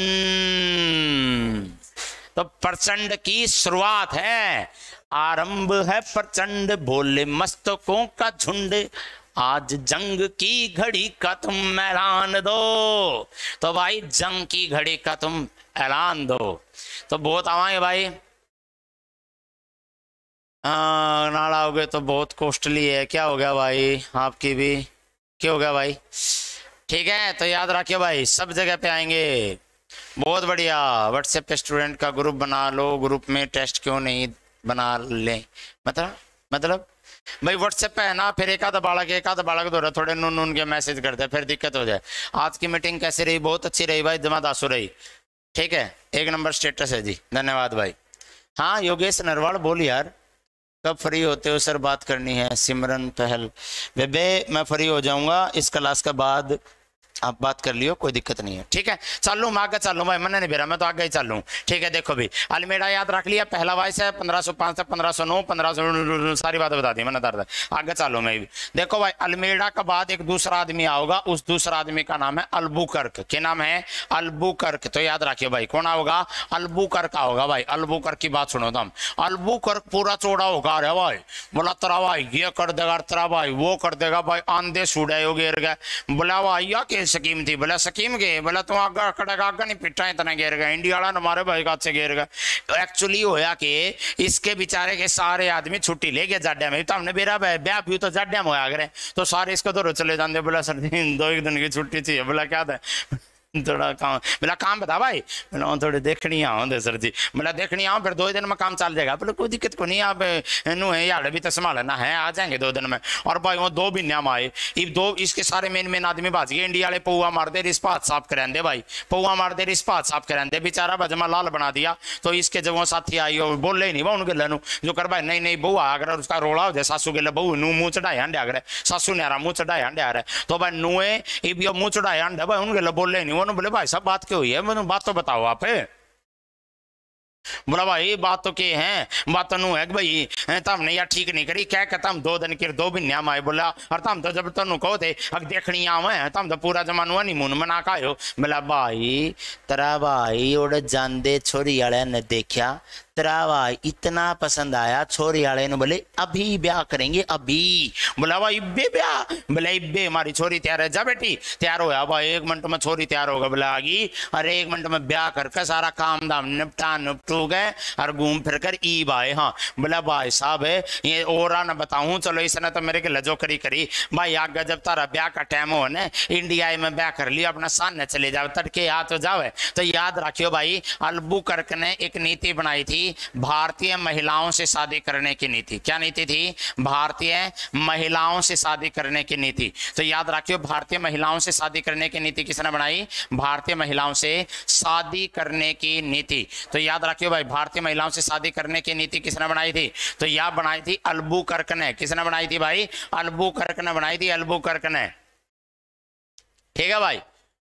तो प्रचंड की शुरुआत है आरंभ है प्रचंड बोले मस्तकों का झुंड आज जंग की घड़ी का तुम ऐलान दो। तो भाई जंग की घड़ी का तुम ऐलान दो। तो बहुत आवाए भाई नाड़ा हो गए तो बहुत कॉस्टली है। क्या हो गया भाई आपकी भी? क्या हो गया भाई? ठीक है तो याद रखिए भाई सब जगह पे आएंगे। बहुत बढ़िया। व्हाट्सएप पे स्टूडेंट का ग्रुप बना लो। ग्रुप में टेस्ट क्यों नहीं बना ले? मतलब मतलब भाई व्हाट्सएप पे है ना फिर एक आधा बालक एक आधा बालक दो थोड़े नून नून के मैसेज करते फिर दिक्कत हो जाए। आज की मीटिंग कैसी रही? बहुत अच्छी रही भाई जमा दासो रही। ठीक है एक नंबर स्टेटस है जी। धन्यवाद भाई। हाँ योगेश नरवाल बोल यार कब फ्री होते हो सर? बात करनी है। सिमरन पहल बेबे मैं फ्री हो जाऊंगा इस क्लास के बाद आप बात कर लियो कोई दिक्कत नहीं है। ठीक है चलूँ मैं आगे चलूँ भाई मैंने नहीं बेरा मैं तो आगे ही चलूँ। ठीक है देखो भी अल्मेडा याद रख लिया पहला वाइस है पंद्रह सौ पाँच से पंद्रह सौ नौ पंद्रह सौ सारी बातें बता दी मैंने दर्द। आगे चलो मैं भी देखो भाई अल्मेडा के बाद एक दूसरा आदमी आओगा। उस दूसरा आदमी का नाम है अल्बुकर्क। क्या नाम है? अल्बुकर्क। तो याद रखिए भाई कौन होगा? अल्बुकर्क होगा भाई। अल्बुकर्क की बात सुनो तुम। अल्बुकर्क पूरा चौड़ा होगा अरे भाई। बोला तेरा भाई ये कर देगा तेरा भाई वो कर देगा भाई आंधे सूढ़े हो गिर गए। बोला भाई या के स्कीम थी? बोला स्कीम के? बोला तुम आगा कड़ेगा आगा नहीं पिटा इतना गिर गया इंडिया वाला हमारे भाई का से गिर गया। तो एक्चुअली होया कि इसके बेचारे के सारे आदमी छुट्टी ले गए जाड्या में। तो हमने बेरा ब्याह भी तो जाड्या में होया करे तो सारे इसको तो चले जाते। बोला सर दो एक दिन की छुट्टी चाहिए। बोला क्या था? थोड़ा काम बोला काम बता भाई, बोला थोड़ी देखनी आओ सर जी, बोला देखनी आओ फिर दो दिन में काम चल जाएगा। बोले कोई दिक्कत को नहीं, आप नू है यार भी तो संभालना है, आ जाएंगे दो दिन में। और भाई वो दो महीने में आए, इब दो इसके सारे मेन मेन आदमी भाज गए, इंडिया वाले पौआ मारते रिस्पा हाथ साफ करांदे भाई, पौआ मारते रिस्पा हाथ साफ करांदे, बेचारा बजमा लाल बना दिया। तो इसके जब वो साथी आई और बोले नहीं वो उनके लनू जो कर भाई नहीं नहीं बहू अगर उसका रोड़ा हो जाए सासू के लिए, बहू नू मुँह चढ़ाए अंडे अगर सासू ने मुँह चढ़ाए अंडे आ रहा है, तो भाई नुए इब मुँह चढ़ाए अंडे भाई उनके लिए बोले नहीं, वो बोले भाई सब बात क्यों हुई है, मैंने बात तो बताओ आप। बोला भाई बात तो क्या है, बात तो नू है कि भाई तुमने यार ठीक नहीं करी, क्या कहता हम दो दिन के दो महीने में आए। बोला और तुम तो जब तुम कहो थे अग देखनी आवे तुम तो पूरा जमाना हनीमून मना का आयो। बोला भाई तेरा भाई उड़ जांदे छोरी वाले ने देखा, तेरा भाई इतना पसंद आया छोरी वाले ने, बोले अभी ब्याह करेंगे अभी। बोला भाई इब्बे ब्याह, बोला इब्बे हमारी छोरी तैयार है, जा बेटी तैयार हो या भाई एक मिनट में छोरी तैयार होगा। बोला आगी अरे एक मिनट में ब्याह करके सारा काम दाम निपटा निपटू गए और घूम फिर कर ई भाई। हाँ बोला भाई साहब है ये और ना बताऊं, चलो इसने तो मेरे के लजो करी करी भाई, आगे जब तारा ब्याह का टाइम हो ना इंडिया में ब्याह कर लिया अपना सामने चले जाओ तड़के आ तो जाओ। तो याद रखियो भाई अल्बुकर्क ने एक नीति बनाई थी, भारतीय महिलाओं से शादी करने की नीति। क्या नीति थी? भारतीय महिलाओं से शादी करने की नीति। तो याद रखियो भारतीय महिलाओं से शादी करने की नीति किसने बनाई? भारतीय महिलाओं से शादी करने की नीति। तो याद रखियो भाई भारतीय महिलाओं से शादी करने की नीति किसने बनाई थी? तो यह बनाई थी अल्बुकर्क ने। किसने बनाई थी भाई? अल्बुकर्क ने बनाई थी, अल्बुकर्क ने। ठीक है भाई,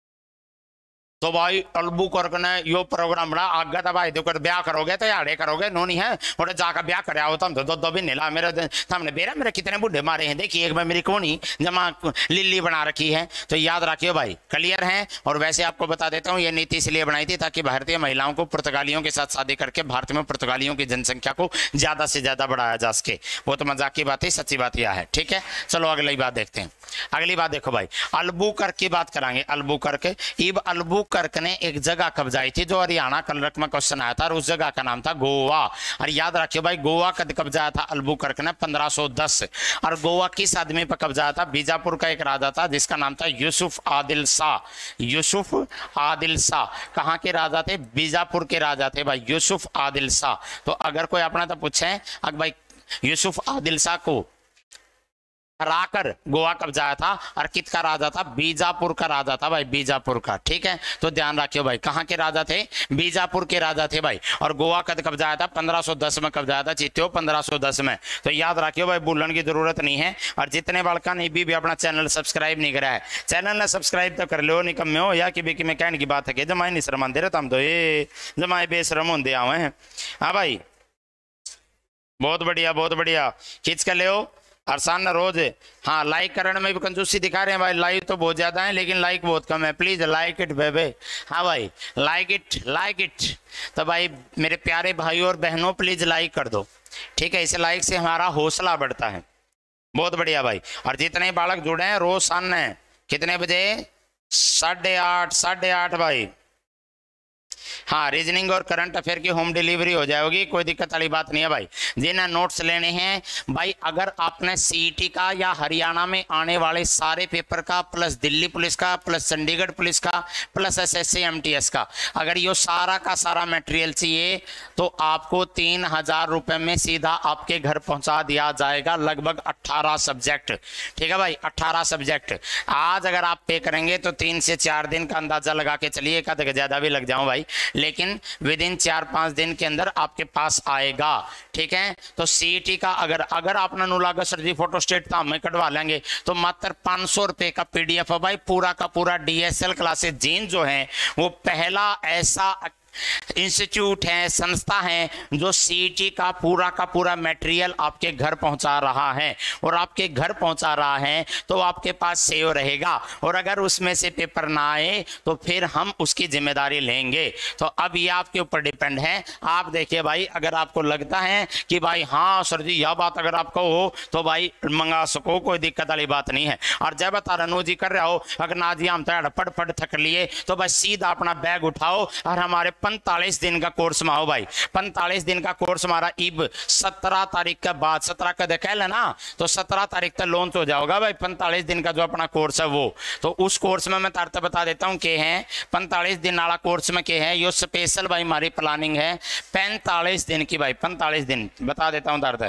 तो भाई अल्बुकर्क ने यो प्रोग्राम बना आगे था भाई, देखो ब्याह करोगे तो यारे करोगे नो नहीं है और जाकर ब्याह कर आओ तुम तो दो दो भी नीला मेरे सामने बेरा मेरे कितने बूढ़े मारे हैं, देखिए एक बार मेरी कोनी जमा लिल्ली बना रखी है। तो याद रखियो भाई क्लियर है। और वैसे आपको बता देता हूँ ये नीति इसलिए बनाई थी ताकि भारतीय महिलाओं को पुर्तगालियों के साथ शादी करके भारत में पुर्तगालियों की जनसंख्या को ज्यादा से ज्यादा बढ़ाया जा सके। वो तो मजाक की बात है, सच्ची बात यह है। ठीक है चलो अगली बात देखते हैं। अगली बात देखो भाई अल्बुकर्क की बात करांगे। अल्बुकर्क इब अल्बुकर्क ने एक जगह कब्जाई थी जो हरियाणा कलरक में क्वेश्चन आया था और उस जगह का नाम था गोवा। और याद रखियो भाई गोवा कब कब्जाया था अल्बुकर्क ने? पंद्रह सौ दस। और गोवा किस आदमी पर कब्जाया था? बीजापुर का एक राजा था जिसका नाम था यूसुफ आदिल शाह। यूसुफ आदिल शाह कहाँ के राजा थे? बीजापुर के राजा थे भाई यूसुफ आदिल शाह। तो अगर कोई अपना तो पूछे अगर भाई यूसुफ आदिल शाह को हराकर गोवा कब्जाया था और कित का राजा था? बीजापुर का राजा था भाई, बीजापुर का। ठीक है तो ध्यान रखियो भाई कहाँ के राजा थे? बीजापुर के राजा थे भाई। और गोवा कद कब्जाया था? पंद्रह सौ दस में कब्जाया था, चित्तो पंद्रह सौ दस में। तो याद रखियो भाई भूलने की जरूरत नहीं है। और जितने बालका ने भी, भी अपना चैनल सब्सक्राइब नहीं करा है, चैनल ने सब्सक्राइब तो कर लो निकम्मे हो या कि बेकी में कहने की बात है कि जमाए नहीं शर्म आते रहता हम तो ये जमाए बेशरम होंगे आवे हैं। हाँ भाई बहुत बढ़िया बहुत बढ़िया खींच कर ले अरसान रोज। हाँ लाइक करने में भी कंजूसी दिखा रहे हैं भाई, लाइक तो बहुत ज्यादा है लेकिन लाइक बहुत कम है। प्लीज लाइक इट बेबे। हाँ भाई लाइक इट लाइक इट। तो भाई मेरे प्यारे भाइयों और बहनों प्लीज लाइक कर दो। ठीक है इस लाइक से हमारा हौसला बढ़ता है। बहुत बढ़िया भाई। और जितने बालक जुड़े हैं रोज सन है कितने बजे? साढ़े आठ साढ़े आठ भाई। हाँ रीजनिंग और करंट अफेयर की होम डिलीवरी हो जाएगी, कोई दिक्कत वाली बात नहीं है भाई। जिन्हें नोट्स लेने हैं भाई, अगर आपने सीईटी का या हरियाणा में आने वाले सारे पेपर का प्लस दिल्ली पुलिस का प्लस चंडीगढ़ पुलिस का प्लस एसएससी एमटीएस का अगर ये सारा का सारा मटेरियल चाहिए तो आपको तीन हजार रुपये में सीधा आपके घर पहुंचा दिया जाएगा, लगभग अट्ठारह सब्जेक्ट। ठीक है भाई अट्ठारह सब्जेक्ट। आज अगर आप पे करेंगे तो तीन से चार दिन का अंदाजा लगा के चलिए, का ज़्यादा भी लग जाऊँ भाई, लेकिन विद इन चार पांच दिन के अंदर आपके पास आएगा। ठीक है तो सीईटी का अगर अगर आपने नुलागा सर जी फोटो स्टेट था हमें कटवा लेंगे तो मात्र पाँच सौ रुपए का पीडीएफ है भाई। पूरा का पूरा डीएसएल क्लासेस जीन जो है वो पहला ऐसा इंस्टीट्यूट है, संस्था है जो सीईटी का पूरा का पूरा मटेरियल आपके घर पहुंचा रहा है। और आपके घर पहुंचा रहा है तो आपके पास सेव रहेगा, और अगर उसमें से पेपर ना आए तो फिर हम उसकी जिम्मेदारी लेंगे। तो अब ये आपके ऊपर डिपेंड है। आप देखिए भाई अगर आपको लगता है कि भाई हाँ सर जी यह बात अगर आपको हो तो भाई मंगा सको, कोई दिक्कत वाली बात नहीं है। और जब तारानो जी कर रहे हो अगर ना जी हम तो पढ़ पढ़ थक लिए तो बस सीधा अपना बैग उठाओ और हमारे पैंतालीस दिन का कोर्स में आओ भाई, पैंतालीस दिन का कोर्स हमारा इब सत्रह तारीख के बाद, सत्रह का देख लेना तो सत्रह तारीख तक लॉन्च हो जाओगा भाई पैंतालीस दिन का जो अपना कोर्स है वो। तो उस कोर्स में मैं तारते बता देता हूँ के है पैंतालीस दिन वाला कोर्स में के है, यो स्पेशल भाई हमारी प्लानिंग है पैंतालीस दिन की भाई, पैंतालीस दिन बता देता हूँ तारते।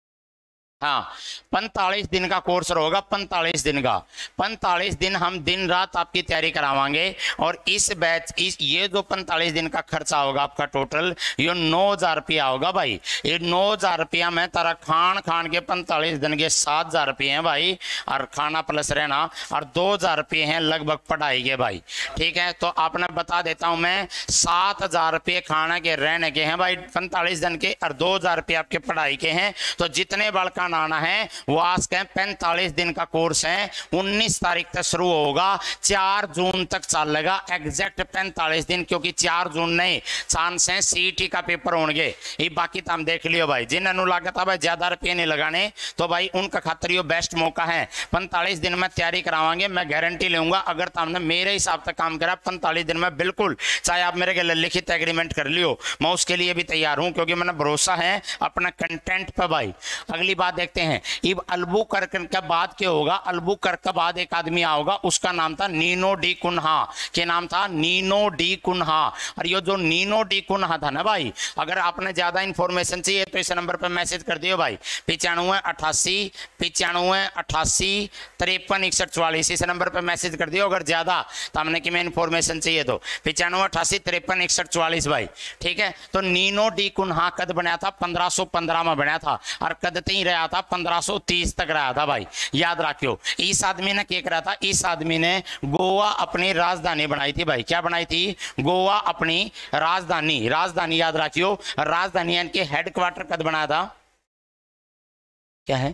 हाँ, पैंतालीस दिन का कोर्स होगा, पैंतालीस दिन का, पैंतालीस दिन हम दिन रात आपकी तैयारी करावांगे। और इस बैच इस ये जो पैंतालीस दिन का खर्चा होगा आपका टोटल ये नौ हजार रुपया होगा भाई। ये नौ हजार रुपया में तारा खान खान के पैंतालीस दिन के सात हजार रुपये हैं भाई, और खाना प्लस रहना, और दो हजार रुपये हैं लगभग पढ़ाई के भाई। ठीक है, तो आपने बता देता हूँ मैं सात हजार रुपये खाने के रहने के हैं भाई पैंतालीस दिन के, और दो हजार रुपये आपके पढ़ाई के हैं। तो जितने बालका आना है वो आज के पैंतालीस दिन का कोर्स है, उन्नीस तारीख तक शुरू होगा, चार जून तक चलेगा एग्जैक्ट पैंतालीस दिन, क्योंकि चार जून नहीं चांस है सीईटी का पेपर होंगे। ये बाकी तो हम देख लियो भाई, जिन्होंने लागत है भाई ज्यादा रुपये नहीं लगाने तो भाई उनका खातिर यो बेस्ट मौका है। पैंतालीस दिन में तैयारी करावांगे, मैं गारंटी लूंगा अगर तुमने मेरे हिसाब से काम करा पैंतालीस दिन में बिल्कुल, चाहे आप मेरे के लिखित एग्रीमेंट कर लियो, मैं उसके लिए भी तैयार हूं, क्योंकि मैंने भरोसा है अपना कंटेंट पर भाई। अगली बात देखते हैं, इब अलबू कर के बाद क्या होगा, अलबू कर के बाद एक आदमी आओगा, उसका नाम था नीनो डी कुन्हा। क्या नाम था? नीनो डी कुन्हा। और ये जो नीनो डी कुन्हा था ना भाई, अगर आपने ज्यादा इंफॉर्मेशन चाहिए तो इस नंबर पर मैसेज कर दियो भाई, पिचानवे अट्ठासी पिचानवे अट्ठासी तिरपन इकसठ चौवालीस, इस नंबर पर मैसेज कर दियो अगर ज्यादा तो हमने कि मैं इंफॉर्मेशन चाहिए तो पिचानवे अट्ठासी तिरपन इकसठ चौवालीस भाई। ठीक है, तो नीनो डी कुन्हा कद बनाया था पंद्रह सौ पंद्रह में बनाया था, और कद तीन रहा था पंद्रह सौ तीस तक रहा था भाई, याद रखियो। इस आदमी ने क्या करा था, इस आदमी ने गोवा अपनी राजधानी बनाई थी भाई। क्या बनाई थी? गोवा अपनी राजधानी, राजधानी याद रखियो, राजधानी यानी कि हेडक्वार्टर कद बनाया था, क्या है?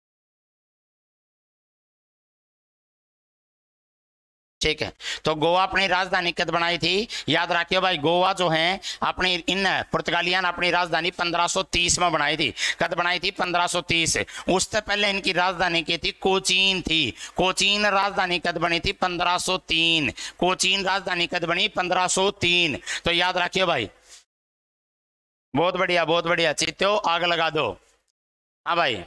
ठीक है, तो गोवा अपनी राजधानी कद बनाई थी, याद रखियो भाई। गोवा जो है अपनी इन पुर्तगालियन अपनी राजधानी पंद्रह सौ तीस में बनाई थी। कद बनाई थी? पंद्रह सौ तीस। उससे पहले इनकी राजधानी की थी कोचीन थी। कोचीन राजधानी कद बनी थी पंद्रह सौ तीन। कोचीन राजधानी कद बनी पंद्रह सौ तीन। तो याद रखियो भाई, बहुत बढ़िया बहुत बढ़िया। चित्तो आग लगा दो। हाँ भाई,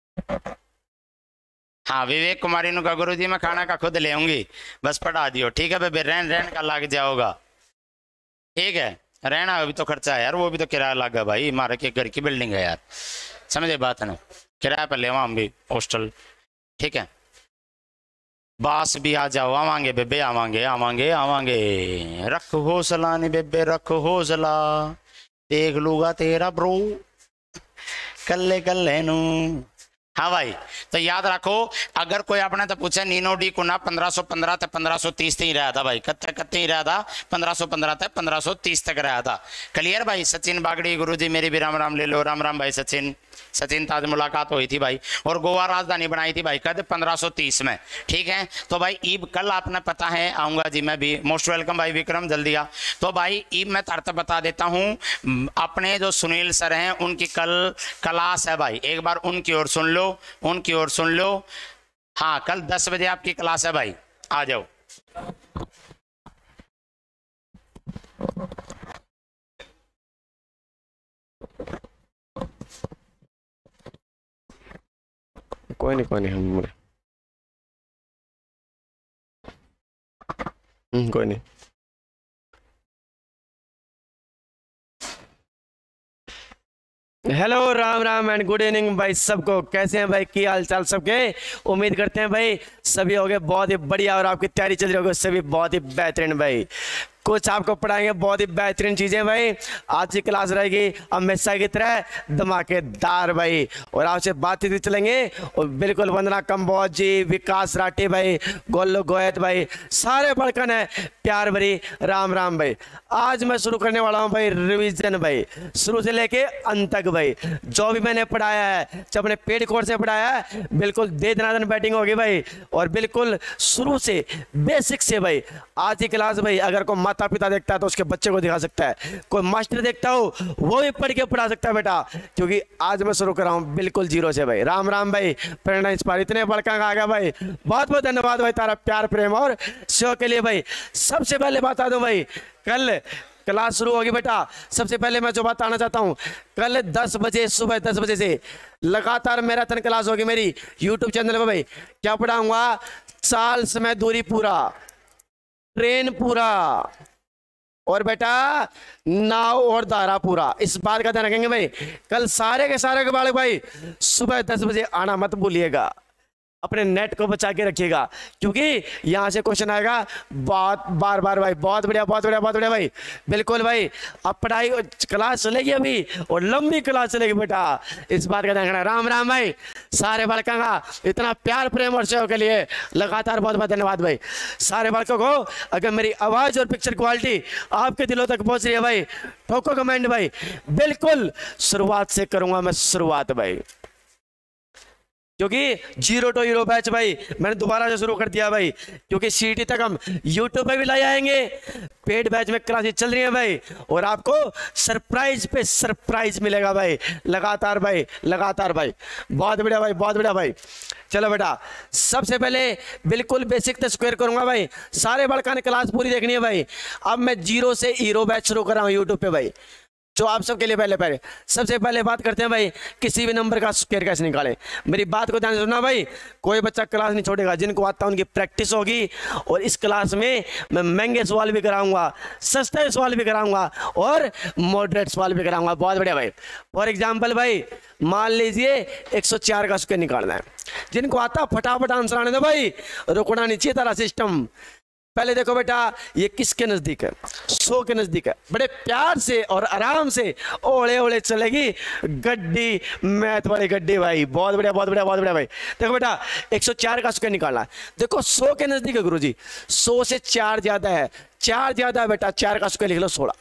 हाँ विवेक कुमारी नु का गुरु जी मैं खाना का खुद ले आऊंगी, बस पढ़ा दियो। ठीक है बेबे, रहन रहन का लग जाओगा। ठीक है, रहना अभी तो खर्चा है यार, वो भी तो किराया लगा भाई, हमारे के घर की बिल्डिंग है यार, समझे बात है ना, किराया पर ले हम भी हॉस्टल। ठीक है, बास भी आ जाओ, आवांगे बेबे, आवांगे आवांगे आवांगे। रख हौसला नी बेबे, रख हौसला, देख लूंगा तेरा ब्रो कल्ले कल्ले नू। हाँ भाई, तो याद रखो, अगर कोई आपने तो पूछा नीनो डी कुन्हा पंद्रह सौ पंद्रह तक पंद्रह सौ तीस तक ही रहा था भाई, कत्ते कत्ते ही रहा था, पंद्रह सौ पंद्रह तक पंद्रह सौ तीस तक रहा था। क्लियर भाई? सचिन बागड़ी गुरुजी मेरी भी राम राम ले लो, राम राम भाई सचिन। सचिन ताज मुलाकात हुई थी भाई, और गोवा राजधानी बनाई थी भाई कद पंद्रह सौ तीस में। ठीक है, तो भाई ईब कल आपने पता है आऊंगा जी, मैं भी मोस्ट वेलकम भाई विक्रम, जल्दी आ। तो भाई ईब मैं तारता बता देता हूँ, अपने जो सुनील सर हैं उनकी कल क्लास है भाई, एक बार उनकी ओर सुन लो, उनकी ओर सुन लो। हाँ, कल दस बजे आपकी क्लास है भाई, आ जाओ। कोई नहीं कोई नहीं, हम हम्म कोई नहीं। Hello, Ram Ram and good evening भाई सबको। कैसे हैं भाई, की हाल चाल सबके? उम्मीद करते हैं भाई सभी हो गए बहुत ही बढ़िया, और आपकी तैयारी चल रही होगी उससे भी बहुत ही बेहतरीन भाई। कुछ आपको पढ़ाएंगे बहुत ही बेहतरीन चीज़ें भाई। आज की क्लास रहेगी हमेशा की तरह धमाकेदार भाई, और आपसे बातचीत भी चलेंगे। और बिल्कुल वंदना कंबोज जी, विकास राठी भाई, गोल्लू गोयत भाई, सारे बड़कन है, प्यार भरी राम राम भाई। आज मैं शुरू करने वाला हूँ भाई रिवीजन भाई, शुरू से लेके अंत तक भाई। जो भी मैंने पढ़ाया है, जब अपने पेड कोर्स से पढ़ाया है, बिल्कुल दे दनादन बैटिंग होगी भाई, और बिल्कुल शुरू से बेसिक से भाई। आज की क्लास भाई अगर को माता पिता देखता है तो उसके बच्चे को दिखा सकता है, कोई मास्टर देखता हो वो भी पढ़ के पढ़ा सकता है बेटा, क्योंकि आज मैं शुरू कर रहा हूँ बिल्कुल जीरो से भाई। राम राम भाई, प्रेरणा इंस्पायर इतने बड़का आ गया भाई, बहुत बहुत धन्यवाद भाई तारा प्यार प्रेम और शो के लिए भाई। सबसे पहले बता दूं भाई, कल क्लास शुरू होगी बेटा। सबसे पहले मैं जो बताना चाहता हूँ, कल दस बजे सुबह दस बजे से लगातार मैराथन क्लास होगी मेरी यूट्यूब चैनल पे भाई। क्या पढ़ाऊंगा? साल समय दूरी पूरा, ट्रेन पूरा, और बेटा नाव और दायरा पूरा। इस बात का ध्यान रखेंगे भाई। कल सारे के सारे के बालक भाई सुबह दस बजे आना मत भूलिएगा। अपने नेट को बचा के रखिएगा, क्योंकि यहाँ से क्वेश्चन आएगा बहुत बार बार भाई। बहुत बढ़िया बहुत बढ़िया बहुत बढ़िया भाई, बिल्कुल भाई। अब पढ़ाई क्लास चलेगी अभी, और लंबी क्लास चलेगी बेटा, इस बात का ध्यान रखना। राम राम भाई। सारे बालकों का इतना प्यार प्रेम और सहयोग के लिए लगातार बहुत बहुत धन्यवाद भाई। सारे बालकों को अगर मेरी आवाज़ और पिक्चर क्वालिटी आपके दिलों तक पहुँच रही है भाई, ठोको कमेंट भाई। बिल्कुल शुरुआत से करूँगा मैं शुरुआत भाई, क्योंकि जीरो टू हीरो बैच भाई मैंने दोबारा से शुरू कर दिया भाई, क्योंकि सीटी तक हम यूट्यूब पे भी लाई आएंगे। पेड बैच में क्लासेस चल रही हैं भाई, और आपको सरप्राइज पे सरप्राइज मिलेगा भाई, लगातार भाई लगातार भाई। बहुत बढ़िया भाई बहुत बढ़िया भाई। चलो बेटा, सबसे पहले बिल्कुल बेसिक तक स्क्वायर करूंगा भाई। सारे बड़का ने क्लास पूरी देखनी है भाई। अब मैं जीरो से हीरो बैच शुरू कर रहा हूँ यूट्यूब पे भाई, जो आप सबके लिए पहले पहले सबसे पहले बात करते हैं भाई, किसी भी नंबर का स्क्वायर कैसे निकालें। मेरी बात को ध्यान से सुनना भाई, कोई बच्चा क्लास नहीं छोड़ेगा। जिनको आता है उनकी प्रैक्टिस होगी, और इस क्लास में मैं महंगे सवाल भी कराऊंगा, सस्ते सवाल भी कराऊंगा, और मॉडरेट सवाल भी कराऊंगा। बहुत बढ़िया भाई। फॉर एग्जाम्पल भाई, मान लीजिए एक सौ चार का स्क्वायर निकालना है। जिनको आता फटाफट आंसर आने दो भाई, रुकना नहीं चाहिए तारा सिस्टम। पहले देखो बेटा, ये किसके नजदीक है? सौ के नजदीक है। बड़े प्यार से और आराम से ओले ओले चलेगी गड्डी, मैथ वाली गड्डी भाई। बहुत बढ़िया बहुत बढ़िया बहुत बढ़िया भाई। देखो बेटा, एक सौ चार का स्क्वायर निकालना है। देखो सौ के नजदीक है गुरुजी, सौ से चार ज्यादा है, चार ज्यादा है बेटा, चार का स्क्वायर लिख लो सोलह।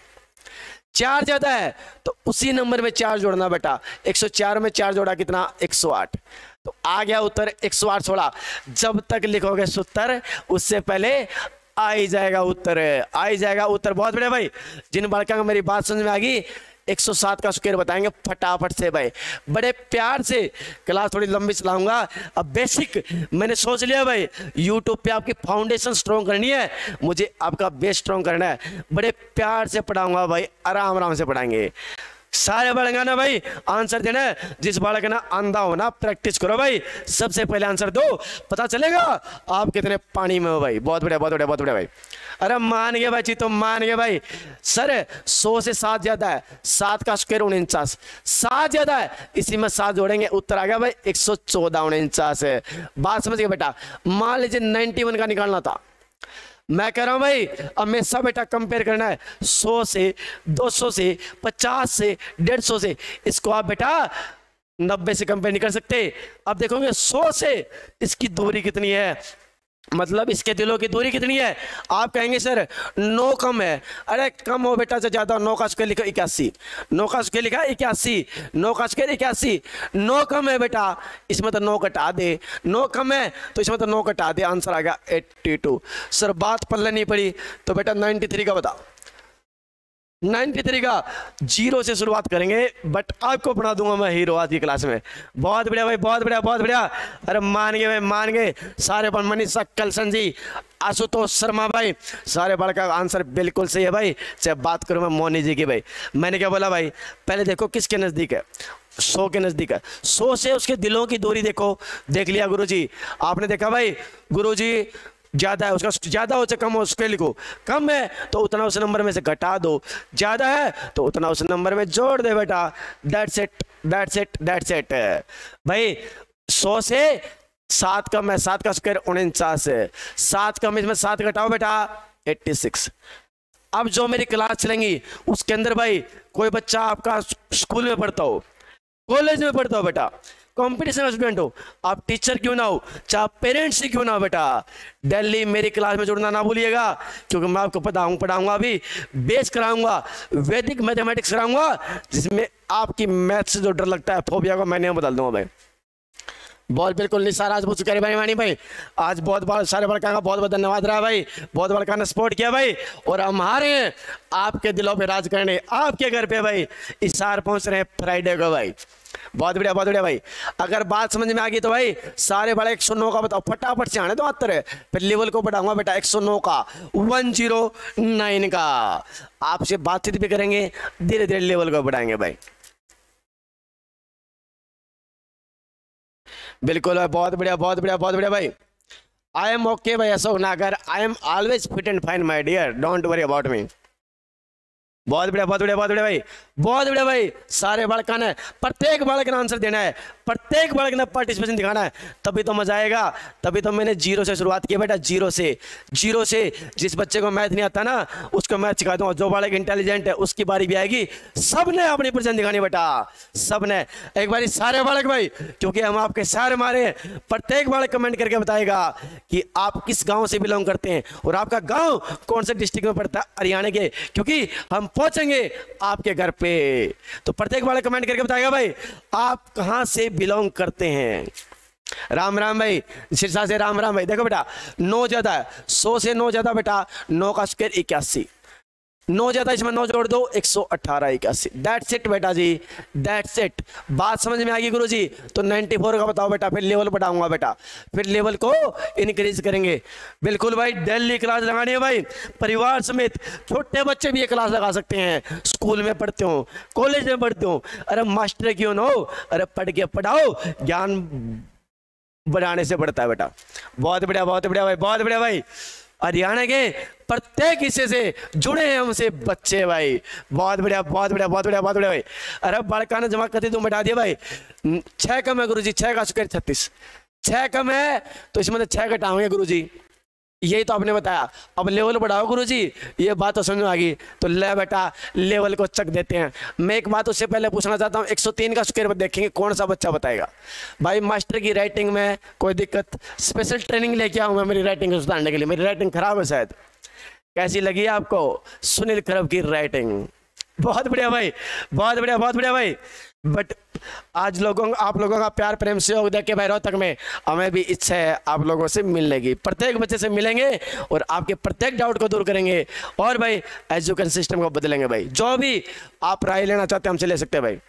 चार ज्यादा है तो उसी नंबर में चार जोड़ना बेटा। एक सौ चार में चार जोड़ा कितना? एक सौ आठ। तो आ गया उत्तर एक सौ आठ सोलह। जब तक लिखोगे सूत्र उससे पहले आ ही जाएगा उत्तर, आ ही जाएगा उत्तर। बहुत बढ़िया भाई। जिन बालकों को मेरी बात समझ में आ गई, एक सौ सात का स्क्वायर बताएंगे फटाफट से भाई। बड़े प्यार से क्लास थोड़ी लंबी चलाऊंगा। अब बेसिक मैंने सोच लिया भाई, यूट्यूब पे आपकी फाउंडेशन स्ट्रॉन्ग करनी है, मुझे आपका बेस स्ट्रॉन्ग करना है। बड़े प्यार से पढ़ाऊंगा भाई, आराम आराम से पढ़ाएंगे। सारे बालक ना भाई आंसर देना है। जिस बालक ना अंधा हो ना, प्रैक्टिस करो भाई। सबसे पहले आंसर दो, पता चलेगा आप कितने पानी में हो भाई। बहुत बढ़िया बहुत बढ़िया बहुत बढ़िया भाई। अरे मान गए भाई जी, तो मान गए भाई। सर सौ से सात ज्यादा है, सात का स्क्वायर उनचास, सात ज्यादा है, इसी में सात जोड़ेंगे, उत्तर आ गया भाई एक सौ चौदह उनचास है। बात समझ गए बेटा। मान लीजिए नाइन्टी वन का निकालना था। मैं कह रहा हूं भाई, अब मैं सब बेटा कंपेयर करना है, सौ से, दो सौ से, पचास से, डेढ़ सौ से। इसको आप बेटा नब्बे से कंपेयर नहीं कर सकते। अब देखोगे सौ से इसकी दूरी कितनी है, मतलब इसके दिलों की दूरी कितनी है। आप कहेंगे सर नौ कम है। अरे कम हो बेटा से ज्यादा। नौ का स्क्वायर लिखा इक्यासी, नौ का स्क्वायर लिखा इक्यासी, नौ का स्क्वायर इक्यासी। नौ कम है बेटा, इसमें तो नौ घटा दे। नौ कम है तो इसमें तो नौ घटा दे, आंसर आ गया बयासी। सर बात पल्ले नहीं पड़ी तो बेटा तिरानवे का बता। तिरानवे का जीरो से शुरुआत करेंगे, बट आपको पढ़ा दूंगा मैं हीरो आज की क्लास में। बहुत बढ़िया भाई बहुत बढ़िया बहुत बढ़िया। अरे मान गए भाई मान गए। सारे पर मनीषा कलसन जी, आशुतोष शर्मा भाई, सारे बाल का आंसर बिल्कुल सही है भाई। चाहे बात करूं मैं मोनी जी की भाई, मैंने क्या बोला भाई, पहले देखो किसके नजदीक है, सौ के नजदीक है। सौ से उसके दिलों की दूरी देखो, देख लिया गुरुजी। आपने देखा भाई गुरुजी ज्यादा है, उसका ज्यादा हो चाहे कम हो उसके लिखो। कम है तो उतना उस नंबर में से घटा दो, ज्यादा है तो उतना उस नंबर में जोड़ दे बेटा। That's it that's it that's it भाई। सौ से सात कम है, सात का स्क्वायर उनचास है, सात कम इसमें सात घटाओ बेटा छियासी। अब जो मेरी क्लास चलेंगी उसके अंदर भाई कोई बच्चा आपका स्कूल में पढ़ता हो, कॉलेज में पढ़ता हो बेटा, कंपटीशन स्टूडेंट हो, आप टीचर क्यों ना हो, चाहे पेरेंट्स ही क्यों ना हो बेटा, दिल्ली मेरी क्लास में जुड़ना ना भूलिएगा। क्योंकि मैं आपको पढ़ाऊँ पढ़ाऊंगा अभी बेस कराऊंगा, वैदिक मैथमेटिक्स कराऊंगा, जिसमें आपकी मैथ से जो डर लगता है फोबिया को मैंने बदल दूंगा भाई। बहुत बिल्कुल नहीं सारा आज पूछ कर भाई मानी भाई। आज बहुत बहुत सारे बड़का का बहुत बहुत धन्यवाद रहा भाई, बहुत बड़का ने सपोर्ट किया भाई। और हम आ रहे हैं आपके दिलों पे राज करने, आपके घर पे भाई इस सार पहुंच रहे हैं फ्राइडे को भाई। बहुत बढ़िया बहुत बढ़िया भाई। अगर बात समझ में आ गई तो भाई सारे बड़े एक सौ नौ का बताओ, फटाफट से आने दो आतर है। फिर लेवल को बढ़ाऊंगा बेटा एक सौ नौ का, वन जीरो नाइन का। आपसे बातचीत भी करेंगे, धीरे धीरे लेवल को बढ़ाएंगे भाई। बिल्कुल भाई, बहुत बढ़िया बहुत बढ़िया बहुत बढ़िया भाई। आई एम ओके भाई Ashok Nagar, I am always fit and fine my dear, don't worry about me. बहुत बढ़िया बहुत बढ़िया बहुत बढ़िया भाई, बहुत बढ़िया भाई। सारे बालक ने प्रत्येक बालक ने आंसर देना है, प्रत्येक बालक ने पार्टिसिपेशन दिखाना है, तभी तो मजा आएगा। तभी तो मैंने जीरो से शुरुआत की बेटा, जीरो से जीरो से। जिस बच्चे को मैथ नहीं आता ना उसको मैथ सिखा दूंगा, जो बालक इंटेलिजेंट है उसकी बारी भी आएगी। सबने अपनी प्रेजेंट दिखानी बेटा, सबने। एक बारी सारे बालक भाई, क्योंकि हम आपके सारे मारे हैं, प्रत्येक बालक कमेंट करके बताएगा कि आप किस गाँव से बिलोंग करते हैं और आपका गाँव कौन से डिस्ट्रिक्ट में पड़ता है हरियाणा के, क्योंकि हम पहुंचेंगे आपके घर पे। तो प्रत्येक बालक कमेंट करके बताएगा भाई आप कहां से बिलोंग करते हैं। राम राम भाई, सिरसा से राम राम भाई। देखो बेटा नौ ज्यादा है, सौ से नौ ज्यादा बेटा, नौ का स्क्वायर इक्यासी, नौ ज्यादा इसमें नौ जोड़ दो एक सौ अठारह इक्यासी। दैट्स इट बेटा जी, दैट्स इट। बात समझ में आ गई गुरु जी? तो चौरानवे का बताओ बेटा, फिर लेवल बढ़ाऊंगा बेटा, फिर लेवल को इनक्रीज करेंगे। बिल्कुल भाई, डेली क्लास लगानी है भाई, परिवार समेत। छोटे बच्चे भी ये क्लास लगा सकते हैं, स्कूल में पढ़ते हो, कॉलेज में पढ़ते हो, अरे मास्टर क्यों ना हो, अरे पढ़ के पढ़ाओ, ज्ञान बढ़ाने से बढ़ता है बेटा। बहुत बढ़िया बहुत बढ़िया भाई, बहुत बढ़िया भाई। हरियाणा के प्रत्येक हिस्से से जुड़े हैं हमसे बच्चे भाई। बहुत बढ़िया बहुत बढ़िया बहुत बढ़िया बहुत बढ़िया भाई। अरे बड़का ने जमा करती तुम बैठा दिया भाई। छह कम है गुरु जी, छह का स्क्वायर छत्तीस, छह कम है तो इसमें से छह घटाओगे गुरु जी, यही तो आपने बताया। अब लेवल बढ़ाओ गुरु जी, ये बात तो समझ में आ गई। तो ले बेटा लेवल को चक देते हैं। मैं एक बात उससे पहले पूछना चाहता हूँ, एक सौ तीन का स्क्वायर देखेंगे कौन सा बच्चा बताएगा भाई। मास्टर की राइटिंग में कोई दिक्कत, स्पेशल ट्रेनिंग लेके आऊँ मैं मेरी राइटिंग को सुधारने के लिए। मेरी राइटिंग खराब है शायद। कैसी लगी आपको सुनील खरब की राइटिंग? बहुत बढ़िया भाई, बहुत बढ़िया बहुत बढ़िया भाई। बट आज लोगों आप लोगों का प्यार प्रेम सहयोग देख के भाई रोहतक में हमें भी इच्छा है आप लोगों से मिलने की। प्रत्येक बच्चे से मिलेंगे और आपके प्रत्येक डाउट को दूर करेंगे और भाई एजुकेशन सिस्टम को बदलेंगे भाई। जो भी आप राय लेना चाहते हैं हमसे ले सकते हैं भाई।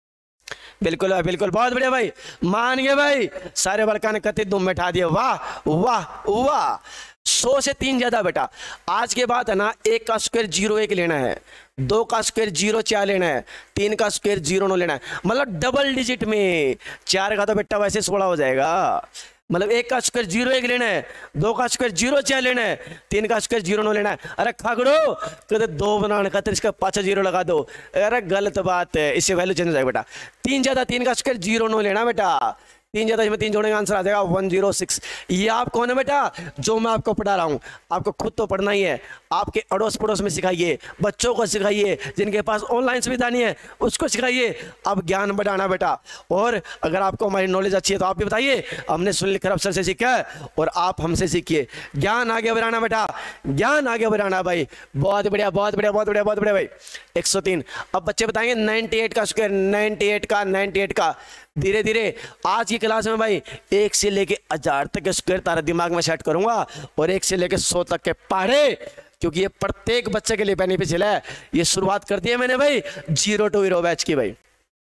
बिल्कुल भाई बिल्कुल, बहुत बढ़िया भाई, मान गए भाई। सारे बड़का ने कथित दुम बैठा दिए, वाह वाह वाह। सौ से तीन ज्यादा बेटा। आज के बाद है ना, एक का स्क्वायर जीरो एक लेना है, दो का स्क्वायर जीरो चार लेना है, तीन का स्क्वायर जीरो नौ लेना है, मतलब डबल डिजिट में। चार का तो बेटा वैसे सोलह हो जाएगा, मतलब एक का स्क्वायर जीरो एक लेना है, दो का स्क्वायर जीरो चार लेना है, तीन का स्क्वायर जीरो नौ लेना है। अरे खागड़ो कहते दो बनाने का, इसका पाँच जीरो लगा दो, अरे गलत बात है, इससे वैल्यू चेंज हो जाएगा बेटा। तीन ज्यादा, तीन का स्क्वायर जीरो नौ लेना बेटा, तीन ज्यादा इसमें तीन जोड़ेंगे आंसर आ जाएगा वन जीरो सिक्स। ये आप कौन है बेटा? जो मैं आपको पढ़ा रहा हूँ। आपको खुद तो पढ़ना ही है, आपके अड़ोस पड़ोस में सिखाइए, बच्चों को सिखाइए, जिनके पास ऑनलाइन सुविधा नहीं है उसको सिखाइए। अब ज्ञान बढ़ाना बेटा। और अगर आपको हमारी नॉलेज अच्छी है तो आप भी बताइए, हमने सुनील खरब सर से सीखा है और आप हमसे सीखिए। ज्ञान आगे बढ़ाना बेटा, ज्ञान आगे बढ़ाना भाई। बहुत बढ़िया बहुत बढ़िया बहुत बढ़िया बहुत बढ़िया भाई। एक सौ तीन। अब बच्चे बताएंगे नाइन्टी एट का स्क्वायर, नाइन्टी एट का नाइन्टी एट का। धीरे धीरे आज की क्लास में भाई एक से लेके हजार तक के स्क्वायर तारा दिमाग में सेट करूंगा और एक से लेके सौ तक के पढ़े, क्योंकि ये प्रत्येक बच्चे के लिए बेनिफिशियल है। ये शुरुआत कर दी है मैंने भाई जीरो टू हीरो बैच की भाई।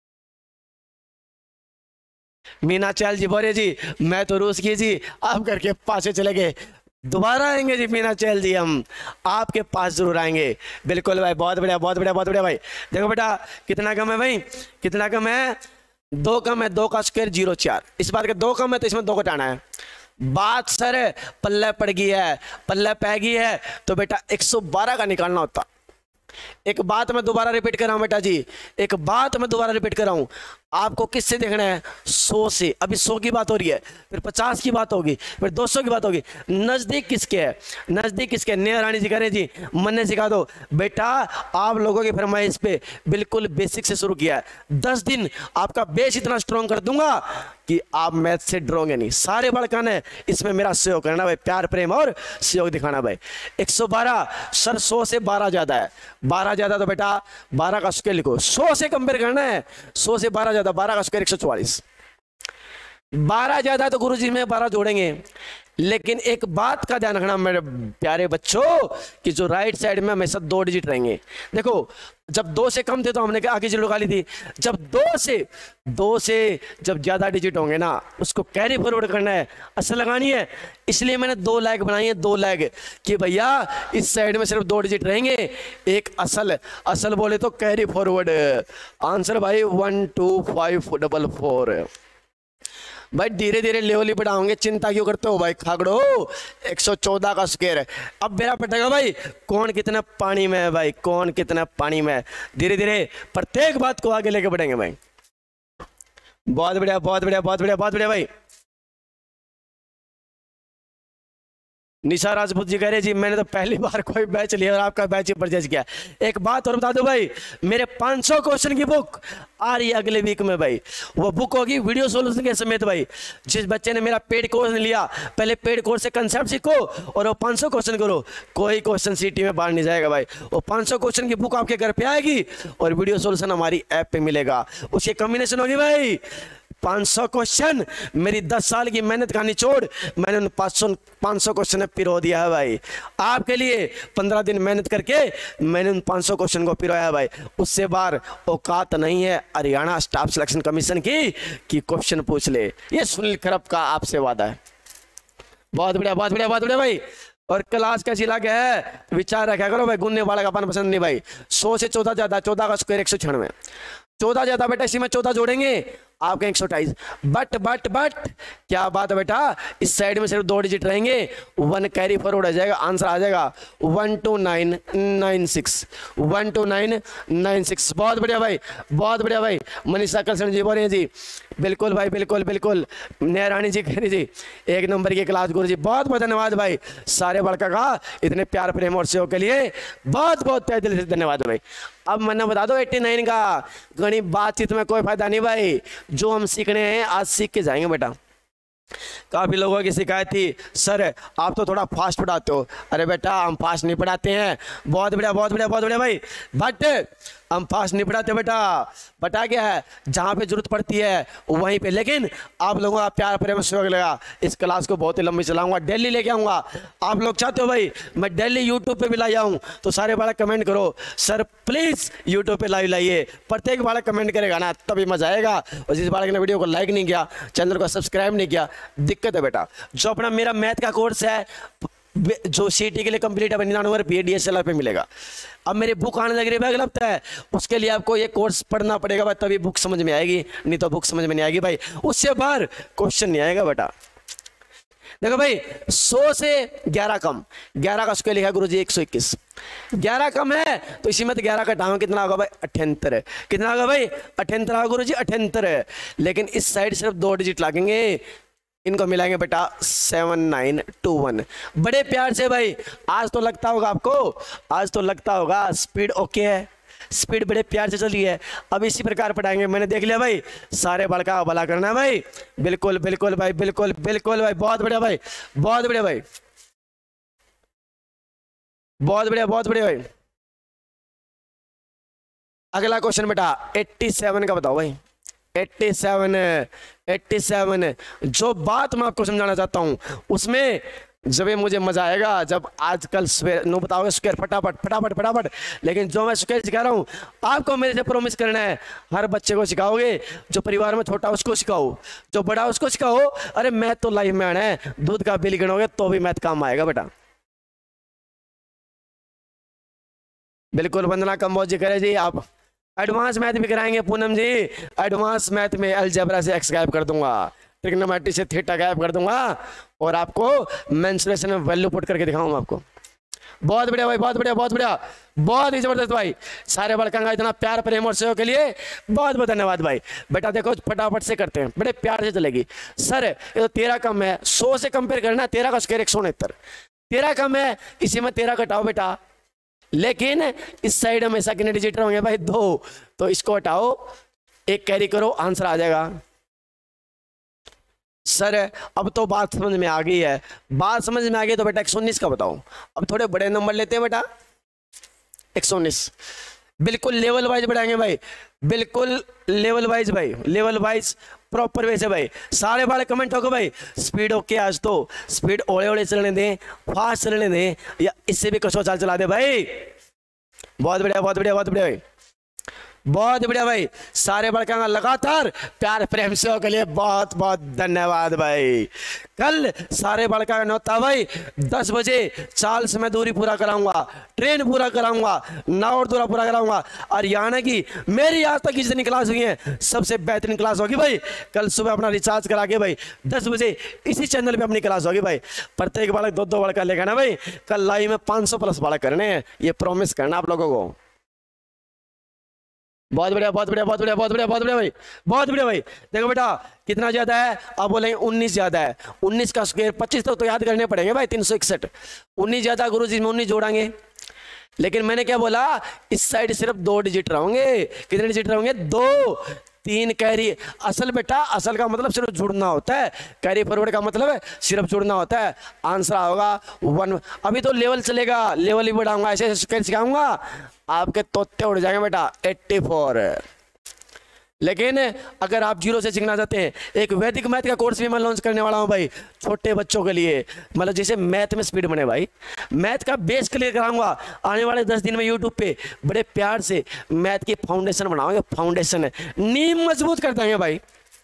मीना चाल जी बोरे जी, मैं तो रूस की जी, आप करके पासे चले गए। दोबारा आएंगे जी मीना चैल जी, हम आपके पास जरूर आएंगे। बिल्कुल भाई, बहुत बढ़िया बहुत बढ़िया बहुत बढ़िया भाई। देखो बेटा कितना कम है भाई, कितना कम है? दो कम है, दो का स्क्वायर जीरो चार। इस बात का दो कम है तो इसमें दो घटाना है। बात सर पल्ले पड़ गई है, पल्ले पै गई है तो बेटा एक सौ बारह का निकालना होता। एक बात मैं दोबारा रिपीट कर रहा हूं बेटा जी, एक बात मैं दोबारा रिपीट कर रहा हूं। आपको किससे देखना है? सौ से। अभी सौ की बात हो रही है, फिर पचास की बात होगी, फिर दो सौ की बात होगी। नजदीक किसके है? नजदीक किसके? नेहा रानी जी कह रहे जी मन ने सिखा दो। बेटा आप लोगों की फरमाइश पे बिल्कुल बेसिक से शुरू किया है। दस दिन आपका बेस इतना स्ट्रॉन्ग कर दूंगा कि आप मैथ से डरोगे नहीं। सारे बड़का ने इसमें मेरा सहयोग करना भाई, प्यार प्रेम और सहयोग दिखाना भाई। एक सौ बारह सर, सौ से बारह ज्यादा है। बारह ज्यादा तो बेटा बारह का स्क्वायर लिखो, सौ से कंपेयर करना है। सौ से बारह ज्यादा, बारह का स्क्वायर एक सौ चौवालीस। बारह ज्यादा तो गुरुजी में बारह जोड़ेंगे, लेकिन एक बात का ध्यान रखना मेरे प्यारे बच्चों कि जो राइट साइड में हमेशा दो डिजिट रहेंगे। देखो जब दो से कम थे तो हमने आगे जीरो लगा ली थी। जब दो से दो से जब ज्यादा डिजिट होंगे ना उसको कैरी फॉरवर्ड करना है, असल लगानी है। इसलिए मैंने दो लैग बनाई है, दो लैग कि भैया इस साइड में सिर्फ दो डिजिट रहेंगे, एक असल, असल बोले तो कैरी फॉरवर्ड। आंसर भाई one two five double four. भाई धीरे धीरे लेवल ही बढ़ाओगे, चिंता क्यों करते हो भाई खागड़ो। एक सौ चौदह का स्क्वायर है। अब मेरा पटेगा भाई कौन कितना पानी में है, भाई कौन कितना पानी में है। धीरे धीरे प्रत्येक बात को आगे लेके बढ़ेंगे भाई। बहुत बढ़िया बहुत बढ़िया बहुत बढ़िया बहुत बढ़िया भाई। निशा राजपूत जी कह रहे जी मैंने तो पहली बार कोई बैच लिया और आपका बैच ही परचेज किया। एक बात और बता दो भाई, मेरे पाँच सौ क्वेश्चन की बुक आ रही है अगले वीक में भाई। वो बुक होगी वीडियो सॉल्यूशन के समेत भाई। जिस बच्चे ने मेरा पेड कोर्स लिया, पहले पेड कोर्स से कंसेप्ट सीखो और वो पाँच सौ क्वेश्चन करो, कोई क्वेश्चन सीटी में बाहर नहीं जाएगा भाई। वो पाँच सौ क्वेश्चन की बुक आपके घर पे आएगी और वीडियो सॉल्यूशन हमारी ऐप पे मिलेगा। उसकी कॉम्बिनेशन होगी भाई पाँच सौ क्वेश्चन, मेरी दस साल की मेहनत का निचोड़ मैंने उन पाँच सौ पाँच सौ क्वेश्चन में पिरो दिया है भाई। आपके लिए पंद्रह दिन मेहनत करके मैंने उन पाँच सौ क्वेश्चन को पिरोया है भाई। उससे बार औकात नहीं है हरियाणा स्टाफ सिलेक्शन कमीशन की कि क्वेश्चन पूछ ले। ये सुनील खरब का आपसे वादा है। बहुत बढ़िया बहुत बढ़िया बहुत बढ़िया भाई। और क्लास कैसी लगे है विचार रखा करो भाई, गुनने वाला का पान पसंद नहीं भाई। सौ से चौदह ज्यादा, चौदह का स्क्वायर एक सौ छियानवे, चौदह ज्यादा बेटा, इसी में चौदह जोड़ेंगे आपके एक सौ अट्ठाईस। बट बट बट क्या बात है बेटा, इस साइड में सिर्फ दो डिजिट रहेंगे, वन कैरी फॉरवर्ड आ जाएगा, आंसर आ जाएगा one two nine nine six, one two nine nine six. बहुत बढ़िया भाई बहुत बढ़िया भाई। मनीषा कृष्ण जी बोल रहे हैं जी बिल्कुल भाई बिल्कुल बिल्कुल। नैरानी जी कह रही जी एक नंबर की क्लास गुरु जी, बहुत बहुत धन्यवाद भाई। सारे बड़का का इतने प्यार प्रेम और सहयोग के लिए बहुत बहुत तहे दिल से धन्यवाद भाई। अब मैंने बता दो नवासी का गणित बातचीत में कोई फायदा नहीं भाई, जो हम सीखने हैं आज सीख के जाएंगे बेटा। काफी लोगों की शिकायत थी सर आप तो थोड़ा फास्ट पढ़ाते हो। अरे बेटा हम फास्ट नहीं पढ़ाते हैं। बहुत बढ़िया बहुत बढ़िया बहुत बढ़िया भाई। बट हम फास्ट नहीं पढ़ाते बेटा, बता क्या है जहाँ पे जरूरत पड़ती है वहीं पे। लेकिन आप लोगों का प्यार प्रेम सहयोग लगा, इस क्लास को बहुत ही लंबी चलाऊंगा, दिल्ली लेके आऊँगा। आप लोग चाहते हो भाई मैं दिल्ली यूट्यूब पे भी लाई आऊँ तो सारे बालक कमेंट करो सर प्लीज़ यूट्यूब पे लाइव लाइए। प्रत्येक बालक कमेंट करेगा ना तभी मजा आएगा। और जिस बालक ने वीडियो को लाइक नहीं किया, चैनल को सब्सक्राइब नहीं किया, दिक्कत है बेटा। जो अपना मेरा मैथ का कोर्स है जो सीटी के लिए कंप्लीट है निन्यानवे रुपये डी एस एल आर पे मिलेगा। अब मेरी बुक आने लग रही है लगता है, उसके लिए आपको ये कोर्स पढ़ना पड़ेगा भाई, तभी बुक समझ में आएगी, नहीं तो बुक समझ में नहीं आएगी भाई। उससे बाहर क्वेश्चन नहीं आएगा बेटा। देखो भाई सौ से ग्यारह कम, ग्यारह का स्क्वायर लिखा है गुरुजी एक सौ इक्कीस, ग्यारह कम है तो इसी में तो ग्यारह का घटाओ कितना होगा भाई अठहत्तर है। कितना होगा भाई अठहत्तर होगा गुरुजी अठहत्तर है। लेकिन इस साइड सिर्फ दो डिजिट लागेंगे, इनको मिलाएंगे बेटा सेवन नाइन टू वन। बड़े प्यार से भाई आज तो लगता होगा आपको, आज तो लगता होगा स्पीड ओके है, स्पीड बड़े प्यार से चल रही है। अब इसी प्रकार पढ़ाएंगे। मैंने देख लिया भाई सारे बड़का का भला करना है भाई। बिल्कुल बिल्कुल भाई बिल्कुल बिल्कुल भाई। बहुत बढ़िया भाई बहुत बढ़िया भाई बहुत बढ़िया बहुत बढ़िया भाई। अगला क्वेश्चन बेटा सत्तासी का बताओ भाई। सत्तासी सत्तासी जो बात मैं आपको समझाना चाहता हूं उसमें जब ये मुझे मजा आएगा जब आजकल नो बताओगे स्क्वायर फटाफट फटाफट फटाफट। लेकिन जो मैं स्क्वायर सिखा रहा हूँ आपको मेरे से प्रॉमिस करना है हर बच्चे को सिखाओगे। जो परिवार में छोटा उसको सिखाओ, जो बड़ा उसको सिखाओ। अरे मैथ तो लाइफ में आना है, दूध का बिल गिनोगे तो भी मैथ काम आएगा बेटा। बिल्कुल वंदना कंबोज जी करे जी आप एडवांस मैथ भी कराएंगे। पूनम जी एडवांस मैथ में अलजेब्रा से एक्स गायब कर दूंगा, ट्रिग्नोमेट्री से थीटा गायब कर दूंगा और आपको मेंसुरेशन में वैल्यू पुट करके दिखाऊंगा आपको। बहुत बढ़िया भाई बहुत बढ़िया बहुत बढ़िया बहुत ही जबरदस्त भाई। सारे बड़का का इतना प्यार प्रेम और सहयोग के लिए बहुत बहुत धन्यवाद भाई। बेटा देखो फटाफट से करते हैं, बड़े प्यार से चलेगी। सर ये तो तेरह कम है, सौ से कंपेयर करना, तेरह का स्क्वायर एक सौ उनहत्तर, तेरह कम है इसी में तेरह घटाओ बेटा। लेकिन इस साइड हमेशा कितने डिजिट होंगे भाई दो, तो इसको हटाओ एक कैरी करो आंसर आ जाएगा। सर अब तो बात समझ में आ गई है, बात समझ में आ गई तो बेटा एक सौ उन्नीस का बताओ। अब थोड़े बड़े नंबर लेते हैं बेटा एक सौ उन्नीस। बिल्कुल लेवल वाइज बढ़ाएंगे भाई, बिल्कुल लेवल वाइज भाई, लेवल वाइज प्रॉपर वे से भाई। सारे बारे कमेंट होगा भाई स्पीड ओके, आज तो स्पीड ओले ओले चलने दें, फास्ट चलने दें या इससे भी कसो चाल चला दे भाई। बहुत बढ़िया बहुत बढ़िया बहुत बढ़िया भाई। बहुत बढ़िया भाई, सारे बड़का का लगातार प्यार प्रेम से के लिए बहुत बहुत धन्यवाद भाई। कल सारे बड़का का नौता भाई दस बजे चाल से मैं दूरी पूरा कराऊंगा, ट्रेन पूरा कराऊंगा, नावर दूरा पूरा कराऊंगा। और यानी कि मेरी आज तक की जितनी क्लास हुई है सबसे बेहतरीन क्लास होगी भाई। कल सुबह अपना रिचार्ज करा के भाई दस बजे इसी चैनल पे अपनी क्लास होगी भाई। प्रत्येक बालक दो दो बड़का लेगा ना भाई। कल लाइव में पाँच सौ प्लस बालक करने हैं, ये प्रॉमिस करना आप लोगों को। बहुत बढ़िया बहुत बढ़िया बहुत बढ़िया बहुत बढ़िया बहुत बढ़िया भाई, बहुत बढ़िया भाई। देखो बेटा कितना ज्यादा है, आप बोलेंगे उन्नीस ज्यादा है। उन्नीस का स्क्वायर पच्चीस तक तो याद करने पड़ेंगे भाई, तीन सौ इकसठ। उन्नीस ज्यादा गुरु जी में उन्नीस जोड़ेंगे, लेकिन मैंने क्या बोला, इस साइड सिर्फ दो डिजिट रहेंगे। कितने डिजिट रहेंगे? दो। तीन कैरी असल बेटा, असल का मतलब सिर्फ जुड़ना होता है, कैरी फॉरवर्ड का मतलब है सिर्फ जुड़ना होता है। आंसर होगा वन। अभी तो लेवल चलेगा, लेवल ही बढ़ाऊंगा, ऐसे ऐसे सिखाऊंगा आपके तोते उड़ जाएंगे बेटा। Eighty four. लेकिन अगर आप जीरो से सीखना चाहते हैं, एक वैदिक मैथ का कोर्स भी मैं लॉन्च करने वाला हूं भाई, छोटे बच्चों के लिए, मतलब जैसे मैथ में स्पीड बने भाई। मैथ का बेस क्लियर कराऊंगा आने वाले दस दिन में यूट्यूब पे। बड़े प्यार से मैथ की फाउंडेशन बनाओगे, फाउंडेशन है, नींव मजबूत कर देंगे भाई।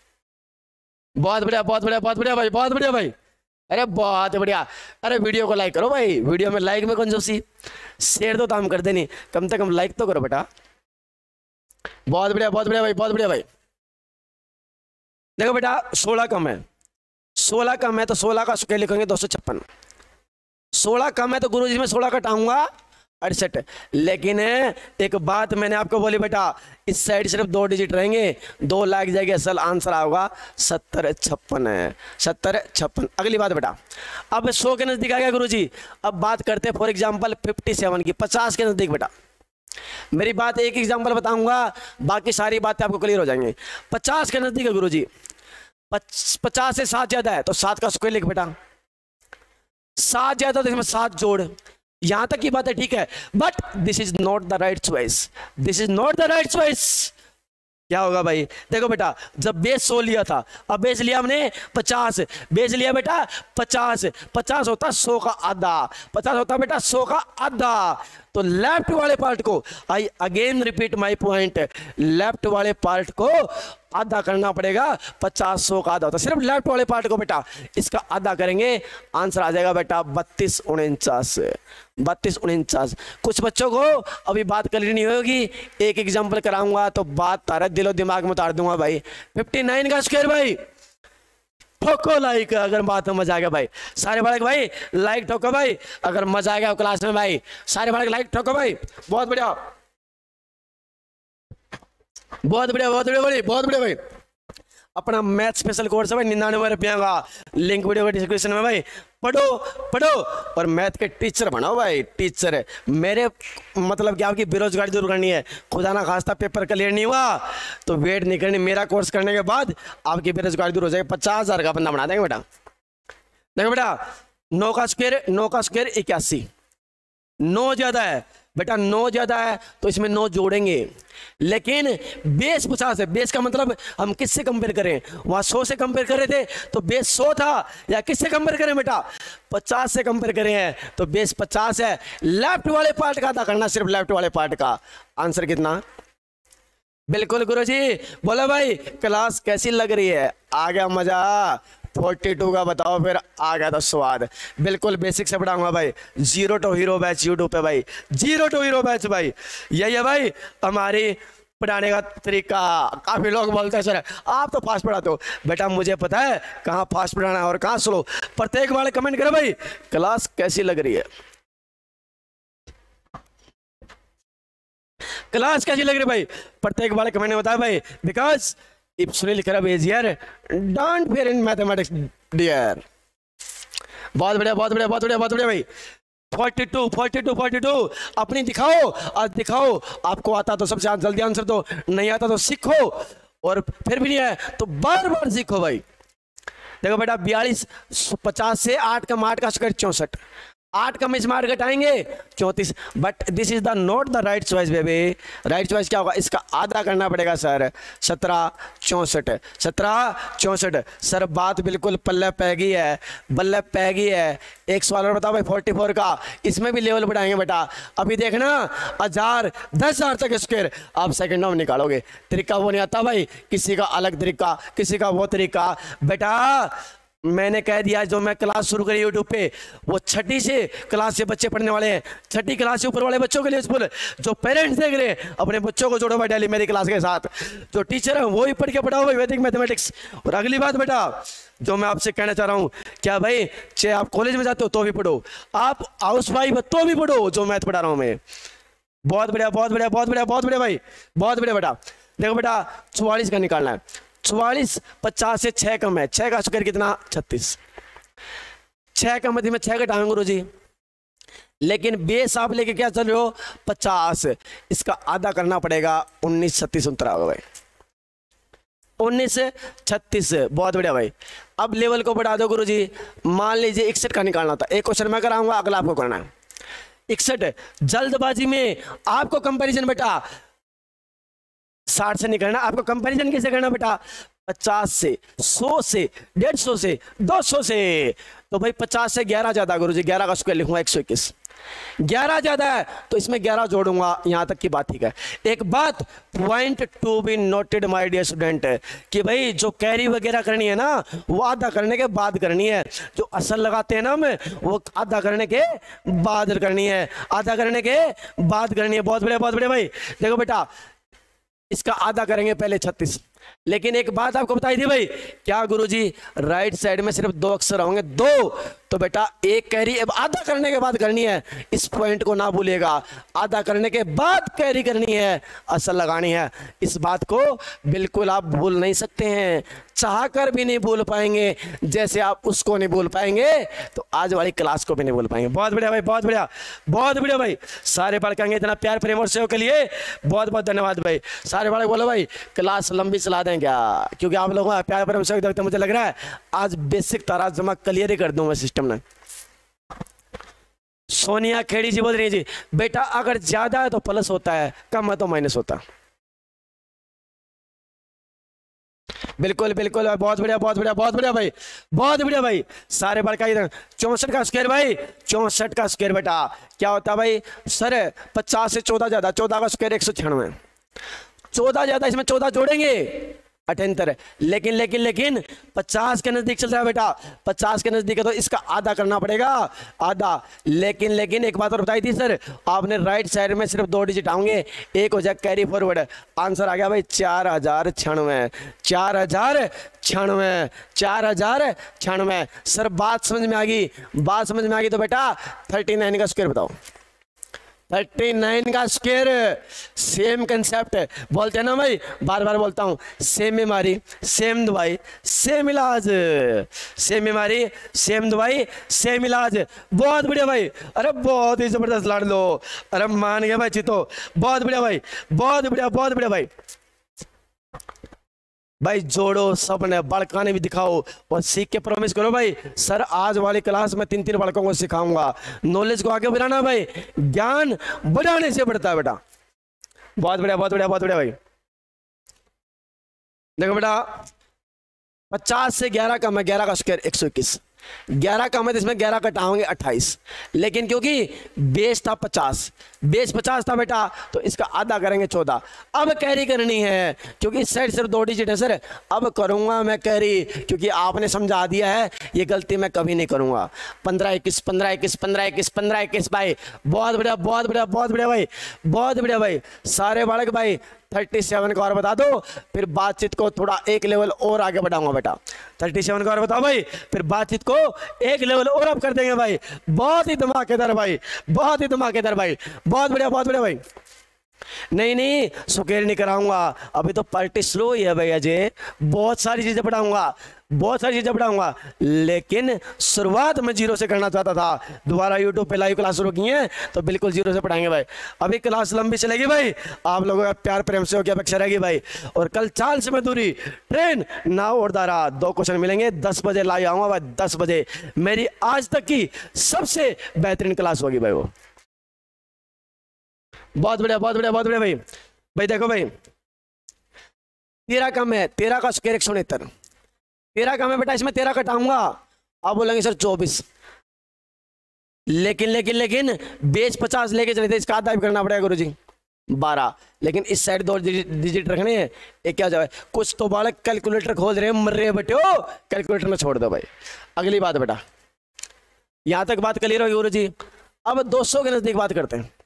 बहुत बढ़िया बहुत बढ़िया बहुत बढ़िया भाई, बहुत बढ़िया भाई, अरे बहुत बढ़िया। अरे वीडियो को लाइक करो भाई, वीडियो में लाइक में कंजूसी, शेयर तो काम कर देनी, कम से कम लाइक तो करो बेटा। बहुत बढ़िया बहुत बढ़िया भाई, बहुत बढ़िया भाई। देखो बेटा सोलह कम है, सोलह कम है तो सोलह का स्क्वायर लिखेंगे दो सौ छप्पन। सोलह कम है तो गुरुजी में सोलह कटाऊंगा अड़सठ। लेकिन एक बात मैंने आपको बोली बेटा, इस साइड सिर्फ दो डिजिट रहेंगे, दो लाख जाएगी, असल आंसर आएगा सत्तर छप्पन है, सत्तर छप्पन। अगली बात बेटा, अब सौ के नजदीक आ गया गुरुजी। अब बात करते हैं फॉर एग्जाम्पल फिफ्टी सेवन की, पचास के नजदीक बेटा। मेरी बात एक एग्जांपल बताऊंगा, बाकी सारी बातें आपको क्लियर हो जाएंगे। पचास के नजदीक है गुरुजी, पचास से सात ज्यादा है तो सात का स्क्वायर लिख बेटा। सात ज्यादा तो इसमें सात जोड़, यहां तक की बात है ठीक है, but this is not the right choice, this is not the right choice. क्या होगा भाई? देखो बेटा जब बेस सौ लिया था, अब बेस लिया हमने पचास, बेस लिया बेटा पचास, पचास होता सौ का आधा, पचास होता बेटा सौ का आधा। तो लेफ्ट वाले पार्ट को, I again repeat my point, left वाले पार्ट को आधा करना पड़ेगा। पचास सौ का आधा होता, सिर्फ लेफ्ट वाले पार्ट को बेटा इसका आधा करेंगे, आंसर आ जाएगा बेटा बत्तीस उनचास, बत्तीस उनचास। कुछ बच्चों को अभी बात क्लियर नहीं होगी, एक एग्जांपल कराऊंगा तो बात तारा दिलो दिमाग में उतार दूंगा भाई। फिफ्टी नाइन का स्क्वायर भाई, ठोको लाइक अगर बात में मजा आ गया भाई। सारे बालक भाई लाइक ठोको भाई अगर मजा आ गया क्लास में भाई, सारे बालक लाइक ठोको भाई। बहुत बढ़िया बहुत बढ़िया बहुत बढ़िया भाई, बहुत बढ़िया भाई। अपना मैथ स्पेशल कोर्स है भाई, निन्यानवे रुपया का, लिंक वीडियो के डिस्क्रिप्शन में भाई। पढ़ो पढ़ो और मैथ के टीचर बनाओ भाई, टीचर है मेरे मतलब क्या आपकी बेरोजगारी दूर करनी है, खुदा ना खास्ता पेपर क्लियर नहीं हुआ तो वेट नहीं करनी, मेरा कोर्स करने के बाद आपकी बेरोजगारी दूर हो जाएगी। पचास हजार का बंदा बना देंगे बेटा। देखो बेटा नौ का स्क्वायर, नौ का स्क्वायर इक्यासी, नौ ज्यादा है बेटा, नौ ज्यादा है तो इसमें नौ जोड़ेंगे, लेकिन बेस पचास है। बेस का मतलब हम किससे कंपेयर करें, वहां सौ से कंपेयर कर रहे थे तो बेस सौ था, या किससे कंपेयर करें बेटा पचास से कंपेयर करें हैं तो बेस पचास है। लेफ्ट वाले पार्ट का अदा करना, सिर्फ लेफ्ट वाले पार्ट का। आंसर कितना? बिल्कुल गुरुजी। बोलो भाई क्लास कैसी लग रही है, आ गया मजा? बयालीस का बताओ, फिर आ गया था स्वाद। बिल्कुल बेसिक से पढ़ाऊंगा भाई, zero to hero batch YouTube पे भाई, जीरो टू हीरो बैच भाई, यही है भाई हमारी पढ़ाने का तरीका। काफी लोग बोलते हैं सर आप तो फास्ट पढ़ाते हो, बेटा मुझे पता है कहाँ फास्ट पढ़ाना है और कहाँ स्लो। प्रत्येक वाले कमेंट करो भाई क्लास कैसी लग रही है, क्लास कैसी लग रही है भाई, प्रत्येक वाले कमेंट में बताया भाई। Because if Sunil Kharab is here, don't fear in mathematics dear. बहुत बढ़िया बहुत बढ़िया बहुत बढ़िया बहुत बढ़िया भाई। Forty two forty two forty two अपनी दिखाओ और दिखाओ, आपको आता तो सबसे जल्दी आंसर दो, नहीं आता तो सीखो, और फिर भी नहीं है तो बार बार सीखो भाई। देखो बेटा बयालीस, पचास से आठ का आठ का स्क्वायर चौसठ, आठ का मिस आठ घटाएंगे चौंतीस, but this is the not the right choice baby. Right choice क्या होगा, इसका आधा करना पड़ेगा सर, सत्रह चौंसठ, सत्रह चौंसठ। सर बात बिल्कुल पल्ले पै गई है, बल्ले पै गई है। एक सवाल और बताओ भाई फोर्टी फोर का, इसमें भी लेवल बढ़ाएंगे बेटा। अभी देखना हजार दस हजार तक स्क्वायर आप सेकंडों में निकालोगे। तरीका वो नहीं आता भाई, किसी का अलग तरीका, किसी का वो तरीका। बेटा मैंने कह दिया, जो मैं क्लास शुरू करी यूट्यूब पे, वो छठी से क्लास से बच्चे पढ़ने वाले हैं, छठी क्लास से ऊपर वाले बच्चों के लिए स्कूल। जो पेरेंट्स देख रहे हैं अपने बच्चों को जोड़ो भाई डेली मेरी क्लास के साथ। जो टीचर है वो ही पढ़ के पढ़ाओ भाई वैदिक मैथमेटिक्स। और अगली बात बेटा जो मैं आपसे कहना चाह रहा हूँ, क्या भाई चाहे आप कॉलेज में जाते हो तो भी पढ़ो, आप हाउस वाइफ हो तो भी पढ़ो जो मैथ पढ़ा रहा हूँ मैं। बहुत बढ़िया बहुत बढ़िया बहुत बढ़िया बहुत बढ़िया भाई, बहुत बढ़िया बेटा। देखो बेटा चौवालीस का निकालना है, चौवालीस पचास से छह कम है, छह का स्क्वायर कितना छत्तीस, छह का मध्य में छह घटाएंगे गुरु जी। लेकिन बेस आप लेके क्या चल रहे हो पचास, इसका आधा करना पड़ेगा उन्नीस छत्तीस उनतरा होगा भाई, उन्नीस छत्तीस। बहुत बढ़िया भाई। अब लेवल को बढ़ा दो गुरु जी। मान लीजिए इकसठ का निकालना था, एक क्वेश्चन मैं कराऊंगा अगला आपको करना है। इकसठ जल्दबाजी में आपको कंपैरिजन बेटा साठ से नहीं करना, आपको कंपैरिजन कैसे करना बेटा, पचास से, सौ से, डेढ़ सौ से, दो सौ से। तो भाई पचास से ग्यारह ज्यादा गुरु जी, ग्यारह का स्क्वायर लिखूंगा एक सौ इक्कीस, ग्यारह ज्यादा है तो इसमें ग्यारह जोड़ूंगा, यहां तक की बात ठीक है। एक बात point to be noted my dear student, कि भाई जो कैरी वगैरह करनी है ना वो आधा करने के बाद करनी है, जो असल लगाते हैं ना हमें वो आधा करने के बाद करनी है, आधा करने के बाद करनी है। बहुत बढ़िया बहुत बढ़िया भाई। देखो बेटा इसका आधा करेंगे पहले छत्तीस, लेकिन एक बात आपको बताई थी भाई, क्या गुरुजी राइट साइड में सिर्फ दो अक्षर होंगे, दो, तो बेटा एक कैरी अब आधा करने के बाद करनी है, इस पॉइंट को ना भूलिएगा, आधा करने के बाद कैरी करनी है, असल लगानी है। इस बात को बिल्कुल आप भूल नहीं सकते हैं, चाह कर भी नहीं भूल पाएंगे, जैसे आप उसको नहीं भूल पाएंगे तो आज वाली क्लास को भी नहीं भूल पाएंगे। बहुत बढ़िया भाई बहुत बढ़िया बहुत बढ़िया भाई। सारे बालकांगे इतना प्यार प्रेम और सहयोग के लिए बहुत बहुत धन्यवाद भाई। सारे बालक बोलो भाई क्लास लंबी चला दें क्या, क्योंकि आप लोगों का प्यार प्रेम सहयोग देखते मुझे लग रहा है आज बेसिक तारा जमा क्लियर ही कर दूंगा सिस्टम ने। सोनिया खेड़ी जी बोल रही है जी बेटा अगर ज्यादा है तो प्लस होता है, कम है तो माइनस होता है। बिल्कुल बिल्कुल बहुत बढ़िया बहुत बढ़िया बहुत बढ़िया भाई बहुत बढ़िया भाई। सारे बड़का इधर चौसठ का स्क्वायर भाई, चौसठ का स्क्वायर बेटा क्या होता है भाई सर, पचास से चौदह ज्यादा, चौदह का स्क्वायर एक सौ छियानवे, चौदह ज्यादा, इसमें चौदह जोड़ेंगे अठहत्तर, लेकिन लेकिन लेकिन पचास के नजदीक चल रहा है बेटा, पचास के नजदीक है तो इसका आधा करना पड़ेगा, आधा। लेकिन लेकिन एक बात और बताई थी सर, आपने राइट साइड में सिर्फ दो डिजिट आएंगे, एक हो जाए कैरी फॉरवर्ड, आंसर आ गया भाई चार हजार छियानवे, चार हजार छियानवे, चार हजार छियानवे। सर बात समझ में आ गई, बात समझ में आ गई तो बेटा थर्टी नाइन का स्क्वायर बताओ, थर्टी नाइन का स्क्वायर, सेम कंसेप्ट बोलते हैं ना भाई, बार बार बोलता हूँ, सेम बीमारी सेम दवाई सेम इलाज, सेम बीमारी सेम दवाई सेम इलाज। बहुत बढ़िया भाई, अरे बहुत ही जबरदस्त लड़ लो, अरे मान गया भाई चितो, बहुत बढ़िया भाई बहुत बढ़िया बहुत बढ़िया भाई। भाई जोड़ो सबने, बड़काने भी दिखाओ और सीख के प्रॉमिस करो भाई सर आज वाली क्लास में तीन तीन बड़कों को सिखाऊंगा। नॉलेज को आगे बढ़ाना भाई, ज्ञान बढ़ाने से बढ़ता है बेटा। बहुत बढ़िया बहुत बढ़िया बहुत बढ़िया भाई। देखो बेटा पचास से ग्यारह का मैं, ग्यारह का स्क्वायर एक सौ इक्कीस, ग्यारह का मैं इसमें ग्यारह कटाओगे अट्ठाईस, लेकिन क्योंकि बेस था पचास, बेस पचास था बेटा तो इसका आधा करेंगे चौदह। अब कैरी करनी है क्योंकि इस साइड सिर्फ दो डिजिट है सर, अब करूंगा मैं कैरी क्योंकि आपने समझा दिया है, ये गलती मैं कभी नहीं करूंगा। पंद्रह इक्कीस पंद्रह इक्कीस पंद्रह इक्कीस पंद्रह इक्कीस भाई, बहुत बढ़िया बहुत बढ़िया बहुत बढ़िया भाई बहुत बढ़िया भाई। सारे बालक भाई थर्टी सेवन का और बता दो, फिर बातचीत को थोड़ा एक लेवल और आगे बढ़ाऊंगा बेटा। थर्टी सेवन का और बताओ भाई, फिर बातचीत को एक लेवल और अप कर देंगे भाई। बहुत ही धमाकेदार भाई बहुत ही धमाकेदार भाई, बहुत बढ़िया बहुत बढ़िया भाई। नहीं नहीं सुकेर नहीं कराऊंगा, अभी तो पार्टी स्लो ही है भाई अजय, बहुत सारी चीजें पढ़ाऊंगा, बहुत सारी चीजें पढ़ाऊंगा, लेकिन शुरुआत मैं जीरो से करना चाहता था। दोबारा यूट्यूब पे लाइव क्लास शुरू की है तो बिल्कुल जीरो से पढ़ाएंगे भाई। अभी क्लास लंबी चलेगी भाई, आप लोगों का प्यार प्रेम से होगी अपेक्षा रहेगी भाई। और कल चाल से मैं दूरी ट्रेन नाव और दारा दो क्वेश्चन मिलेंगे, दस बजे लाइव आऊंगा भाई, दस बजे मेरी आज तक की सबसे बेहतरीन क्लास होगी भाई वो। बहुत बढ़िया बहुत बढ़िया बहुत बढ़िया भाई। भाई देखो भाई, तेरह कम है, तेरह का स्क्वायर एक सौ उनहत्तर, तेरह कम है बेटा, इसमें तेरह कटाऊंगा, आप बोलेंगे सर चौबीस, लेकिन लेकिन लेकिन बेस पचास लेके चले थे, इसका आधा भी करना पड़ेगा गुरुजी, बारह, लेकिन इस साइड दो डिजिट रखने हैं, एक क्या जाए। कुछ तो बालक कैलकुलेटर खोल रहे हैं, मर रहे बेटे हो, कैलकुलेटर में छोड़ दो भाई। अगली बात बेटा, यहां तक बात क्लियर होगी गुरुजी। अब दो सौ के नजदीक बात करते हैं।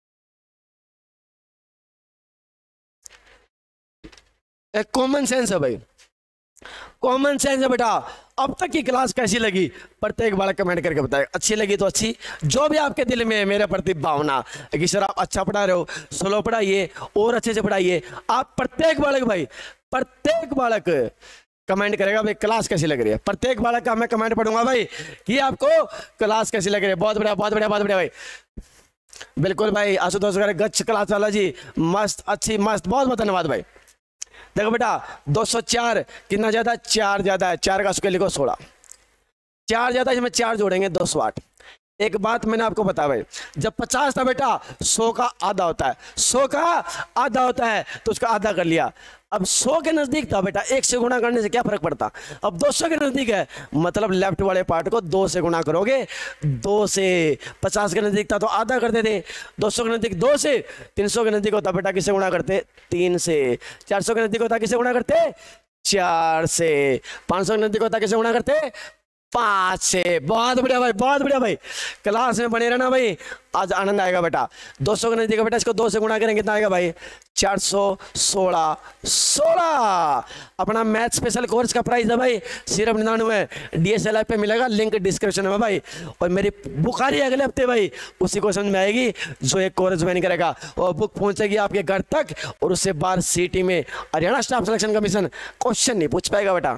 एक कॉमन सेंस है भाई, कॉमन सेंस है बेटा। अब तक की क्लास कैसी लगी प्रत्येक बालक कमेंट करके बताए, अच्छी लगी तो अच्छी, जो भी आपके दिल में है मेरे प्रति भावना कि सर आप अच्छा पढ़ा रहे हो, स्लो पढ़ाइए और अच्छे से पढ़ाइए। आप प्रत्येक बालक भाई, प्रत्येक बालक कमेंट करेगा भाई क्लास कैसी लग रही है, प्रत्येक बालक का मैं कमेंट पढ़ूंगा भाई कि आपको क्लास कैसी लग रही है। बहुत बढ़िया बहुत बढ़िया बहुत बढ़िया भाई, बिल्कुल भाई। आशुतोष गच्छ क्लास वाला जी, मस्त अच्छी मस्त, बहुत बहुत धन्यवाद भाई। देखो बेटा दो सौ चार कितना ज्यादा, चार ज्यादा है, चार का स्क्वायर लिखो सोलह, चार ज्यादा, इसमें चार जोड़ेंगे दो सौ आठ। एक बात मैंने आपको बताया भाई, जब पचास था बेटा सौ का आधा होता है, सौ का आधा होता है तो उसका आधा कर लिया। अब सौ के नजदीक था बेटा, एक से गुणा करने से क्या फर्क पड़ता, अब दो सौ के नजदीक है, मतलब लेफ्ट वाले पार्ट को दो से गुणा करोगे, दो से पचास के नजदीक था तो आधा करते थे, दो सौ के नजदीक दो से, तीन सौ के नजदीक होता बेटा किसे गुणा करते, तीन से, चार सौ के नजदीक होता किसे गुणा करते, चार से, पाँच सौ के नजदीक होता किसे गुणा करते, पांच से। बहुत बढ़िया भाई बहुत बढ़िया भाई, क्लास में बने रहना भाई, आज आनंद आएगा बेटा। दो सौ का नहीं देखा बेटा, इसको दो से गुणा करेंगे कितना आएगा भाई, चार सौ सोलह, सोलह। अपना मैथ स्पेशल कोर्स का प्राइस है भाई सिर्फ निन्यानवे, डीएसएलआई पे मिलेगा, लिंक डिस्क्रिप्शन में भाई। और मेरी बुक आ रही है अगले हफ्ते भाई, उसी को समझ में आएगी जो एक कोर्स ज्वाइन करेगा, और बुक पहुंचेगी आपके घर तक, और उससे बाहर सिटी में Haryana staff selection commission question नहीं पूछ पाएगा बेटा।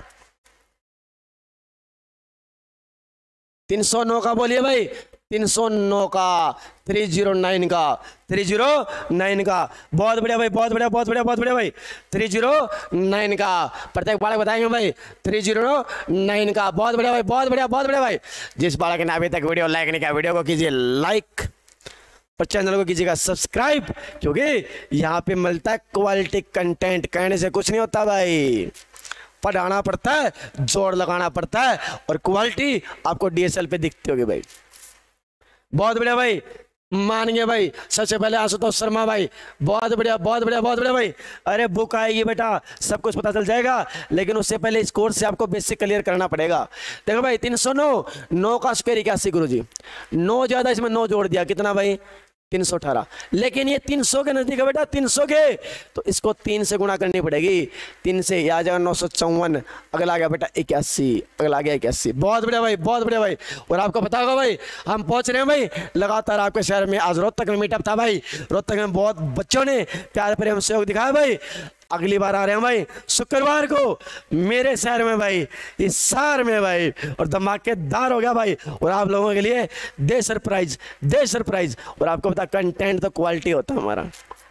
तीन सौ नौ का बोलिए भाई, तीन सौ नौ का, तीन सौ नौ का, तीन सौ नौ का। बहुत बढ़िया भाई बहुत बढ़िया बहुत बढ़िया बहुत बढ़िया भाई, तीन सौ नौ का प्रत्येक बालक बताएंगे भाई, तीन सौ नौ का। बहुत बढ़िया भाई बहुत बढ़िया बहुत बढ़िया भाई। जिस बालक ने अभी तक वीडियो लाइक नहीं किया, वीडियो को कीजिए लाइक और चैनल को कीजिएगा सब्सक्राइब, क्योंकि यहाँ पे मिलता है क्वालिटी कंटेंट। कहने से कुछ नहीं होता भाई, पढ़ाना पड़ता है, जोर लगाना पड़ता है, और क्वालिटी आपको डीएसएल पे दिखती होगी भाई। बहुत बढ़िया भाई, मान गए भाई। सबसे पहले आशुतोष शर्मा भाई, बहुत बढ़िया बहुत बढ़िया बहुत बढ़िया भाई। अरे बुक आएगी बेटा, सब कुछ पता चल जाएगा, लेकिन उससे पहले इस कोर्स से आपको बेसिक क्लियर करना पड़ेगा। देखो भाई तीन सौ नौ, नौ का स्क्वायर इक्यासी गुरुजी, नौ ज्यादा इसमें नौ जोड़ दिया कितना भाई, तीन सौ अठारह। लेकिन ये तीन सौ के नजदीक है बेटा, तीन सौ के, तो इसको तीन से गुणा करनी पड़ेगी, तीन से आ जाएगा नौ सौ चौवन, अगला आ गया बेटा इक्यासी, अगला आ गया इक्यासी। बहुत बढ़िया भाई बहुत बढ़िया भाई। और आपको पता होगा भाई हम पहुंच रहे हैं भाई लगातार आपके शहर में। आज रोहतक में मीटअप था भाई, रोहतक में बहुत बच्चों ने प्यार प्रेम सहयोग दिखाया भाई। अगली बार आ रहे हैं भाई शुक्रवार को मेरे शहर में भाई, इस शहर में भाई, और धमाकेदार हो गया भाई। और आप लोगों के लिए दे सरप्राइज, दे सरप्राइज। और आपको पता कंटेंट तो क्वालिटी होता है हमारा।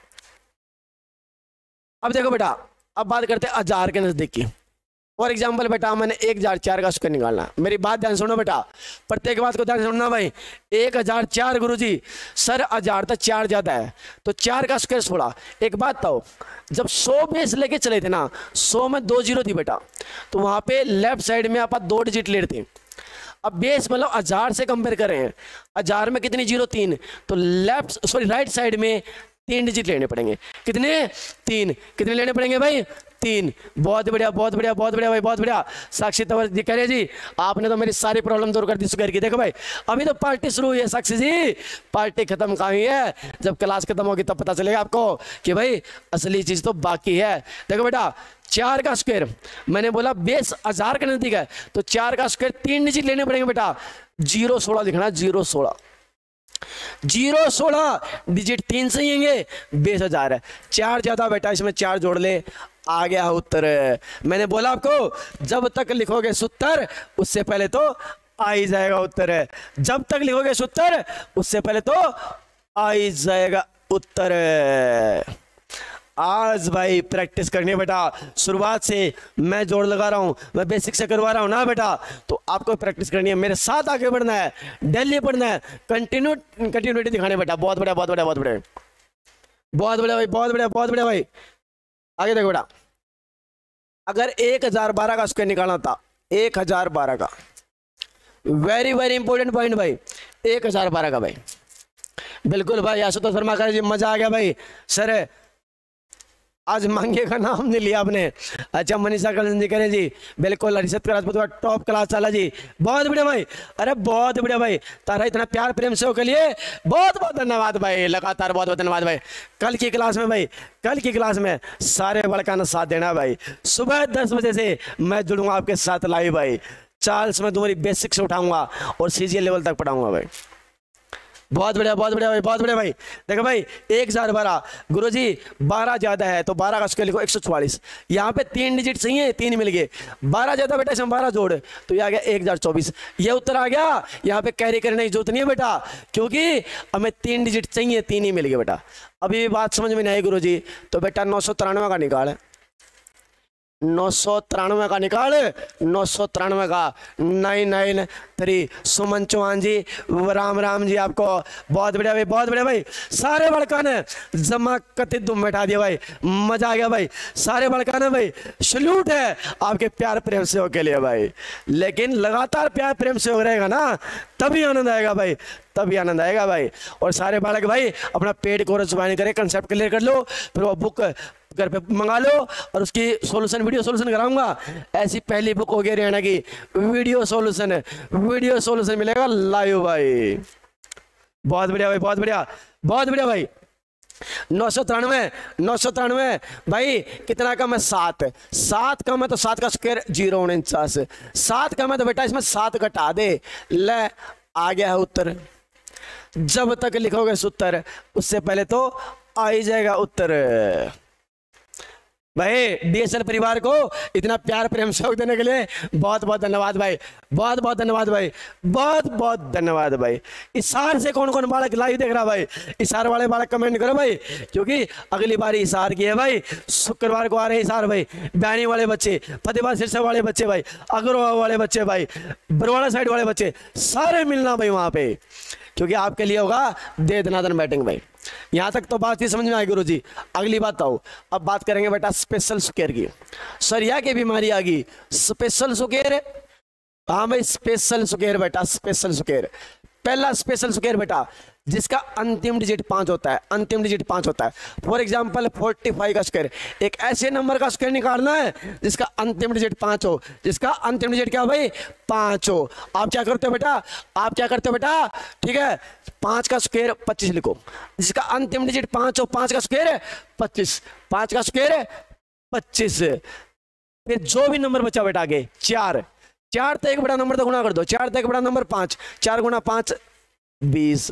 अब देखो बेटा, अब बात करते हैं हजार के नजदीक की। फॉर एग्जाम्पल बेटा मैंने एक हजार चार का स्क्वायर निकालना, मेरी बात ध्यान सुनो बेटा, प्रत्येक बात को ध्यान से सुनना भाई। एक हजार चार गुरुजी, सर हजार तो चार ज्यादा है, तो चार का स्क्वायर सोलह। एक बात तो जब सौ बेस लेके चले थे ना, सौ में दो जीरो थी बेटा, तो वहां पे लेफ्ट साइड में आप दो डिजिट ले थे। अब बेस मतलब हजार से कंपेयर कर रहे हैं, हजार में कितनी जीरो, तीन, तो लेफ्ट सॉरी राइट साइड में तीन डिजिट लेने पड़ेंगे। कितने, तीन। कितने लेने पड़ेंगे भाई, तीन। बहुत बढ़िया बहुत बढ़िया बहुत बढ़िया भाई बहुत बढ़िया। साक्षी तंवर जी कह रहे जी आपने तो मेरी सारी प्रॉब्लम दूर कर दी सुगर की। देखो भाई अभी तो पार्टी शुरू हुई है साक्षी जी, पार्टी खत्म कहाँ हुई है, जब क्लास खत्म होगी तब पता चलेगा आपको कि भाई असली चीज तो बाकी है। देखो बेटा चार का स्क्वायर, मैंने बोला बेस हजार के नजदीक है, तो चार का स्क्वायर तीन डिजिट लेने पड़ेंगे बेटा, जीरो सोलह लिखना, जीरो सोलह। जीरो सोलह डिजिट तीन सही हैंगे, बीस हजार है। चार ज्यादा बेटा, इसमें चार जोड़ ले, आ गया उत्तर। मैंने बोला आपको जब तक लिखोगे सूत्र उससे पहले तो आ ही जाएगा उत्तर। जब तक लिखोगे सूत्र उससे पहले तो आ ही जाएगा उत्तर। आज भाई प्रैक्टिस करनी है बेटा, शुरुआत से मैं जोड़ लगा रहा हूं, मैं बेसिक से करवा रहा हूं ना बेटा, तो आपको प्रैक्टिस करनी है, मेरे साथ आगे बढ़ना है, डेली पढ़ना है, कंटिन्यू कंटिन्यूटी दिखानी है बेटा। बहुत बढ़िया बहुत बढ़िया बहुत बढ़िया बहुत बढ़िया भाई, बहुत बढ़िया बहुत बढ़िया भाई। आगे देखो बेटा, अगर एक हजार बारह का स्क्वायर निकालना था, एक हजार बारह का, वेरी वेरी इंपॉर्टेंट पॉइंट भाई, एक हजार बारह का भाई। बिल्कुल भाई, आशुतोष शर्मा करे जी, मजा आ गया भाई। सर आज मांगे का नाम नहीं लिया आपने। अच्छा मनीषा कलन जी करे जी, बिल्कुल हरिशत राजपूत का टॉप क्लास चला जी, बहुत बढ़िया भाई। अरे बहुत बढ़िया भाई, तारा इतना प्यार प्रेम से हो के लिए बहुत बहुत धन्यवाद भाई, लगातार बहुत बहुत धन्यवाद भाई। कल की क्लास में भाई, कल की क्लास में सारे बड़का ना साथ देना भाई। सुबह दस बजे से मैं जुड़ूंगा आपके साथ लाइव भाई। चार्ल्स में तुम्हारी बेसिक से उठाऊंगा और सीजीएल लेवल तक पढ़ाऊंगा भाई। बहुत बढ़िया बहुत बढ़िया भाई, बहुत बढ़िया भाई। देखो भाई, एक हजार बारह, गुरुजी बारह ज्यादा है तो बारह का स्क्वायर लिखो एक सौ चौवालीस। यहाँ पे तीन डिजिट सही है, तीन मिल गए, बारह ज्यादा बेटा, इसमें बारह जोड़ तो ये आ गया एक हजार चौबीस। ये उत्तर आ गया। यहाँ पे कैरी करने की जरूरत नहीं है बेटा, क्योंकि हमें तीन डिजिट चाहिए, तीन ही मिल गए बेटा। अभी भी बात समझ में नहीं आई गुरुजी, तो बेटा नौ सौ तिरानवे का निकाल, नौ सौ तिरानवे का निकाल, नौ सौ तिरानवे का nine nine three. Suman Chauhan ji, Ram Ram ji आपको, बहुत बढ़िया भाई बहुत बढ़िया भाई। सारे बड़का ने जमा कति दुम बैठा दिया भाई, मजा आ गया भाई। सारे बड़का ने भाई सल्यूट है आपके प्यार प्रेम से हो के लिए भाई। लेकिन लगातार प्यार प्रेम से हो रहेगा ना, तभी आनंद आएगा भाई, तभी आनंद आएगा भाई। और सारे बालक भाई अपना पेड कोर्स ज्वाइन करें, कंसेप्ट क्लियर कर लो, फिर वो बुक घर पे मंगा लो और उसकी सॉल्यूशन वीडियो सॉल्यूशन कराऊंगा। ऐसी पहली बुक होगी हरियाणा की, वीडियो सॉल्यूशन, वीडियो सॉल्यूशन मिलेगा लाइव भाई। बहुत बढ़िया भाई बहुत बढ़िया बहुत बढ़िया भाई। नौ सौ तिरानवे नौ सौ तिरानवे भाई, कितना कम है? सात। सात कम है तो सात का स्क्वायर जीरो उनचास, सात कम है तो बेटा इसमें सात घटा दे, ले आ गया है उत्तर। जब तक लिखोगे सूत्र उससे पहले तो आ ही जाएगा उत्तर भाई। डीएसएल परिवार को इतना प्यार प्रेम सहयोग देने के लिए बहुत बहुत धन्यवाद भाई, बहुत बहुत धन्यवाद भाई, बहुत बहुत धन्यवाद भाई। इसार से कौन कौन बालक लाइव देख रहा भाई? इसार वाले बालक कमेंट करो भाई, क्योंकि अगली बार इसार की है भाई, शुक्रवार को आ रहे हैं इसार भाई। बैनी वाले बच्चे, फतेहाबाद सिरसा वाले बच्चे भाई, अग्रवाल वाले बच्चे भाई, बरवाड़ा साइड वाले बच्चे, सारे मिलना भाई वहाँ पे, क्योंकि आपके लिए होगा दे दनादन बैटिंग भाई। यहाँ तक तो बात ही समझ में आई गुरुजी। अगली बात आओ, अब बात करेंगे बेटा स्पेशल सुकेर की। सरिया की बीमारी आ गई, स्पेशल सुकेर। हाँ भाई स्पेशल सुकेर बेटा, स्पेशल सुकेर। पहला स्पेशल सुकेर बेटा जिसका अंतिम डिजिट पांच होता है, अंतिम डिजिट पांच होता है। फॉर एग्जांपल फोर्टी फाइव का स्क्वायर, एक ऐसे नंबर का स्क्वायर निकालना है जिसका अंतिम डिजिट पांच हो, जिसका अंतिम डिजिट क्या हो भाई? पांच हो। आप क्या करते हो बेटा, आप क्या करते हो बेटा, ठीक है, पांच का स्क्वायर पच्चीस लिखो, जिसका अंतिम डिजिट पांच हो, पांच का स्क्वायर पच्चीस, पांच का स्क्वायर पच्चीस। फिर जो भी नंबर बचा बेटा आगे चार, चार तो एक बड़ा नंबर तो गुणा कर दो, चार तो एक बड़ा नंबर पांच, चार गुणा पांच बीस।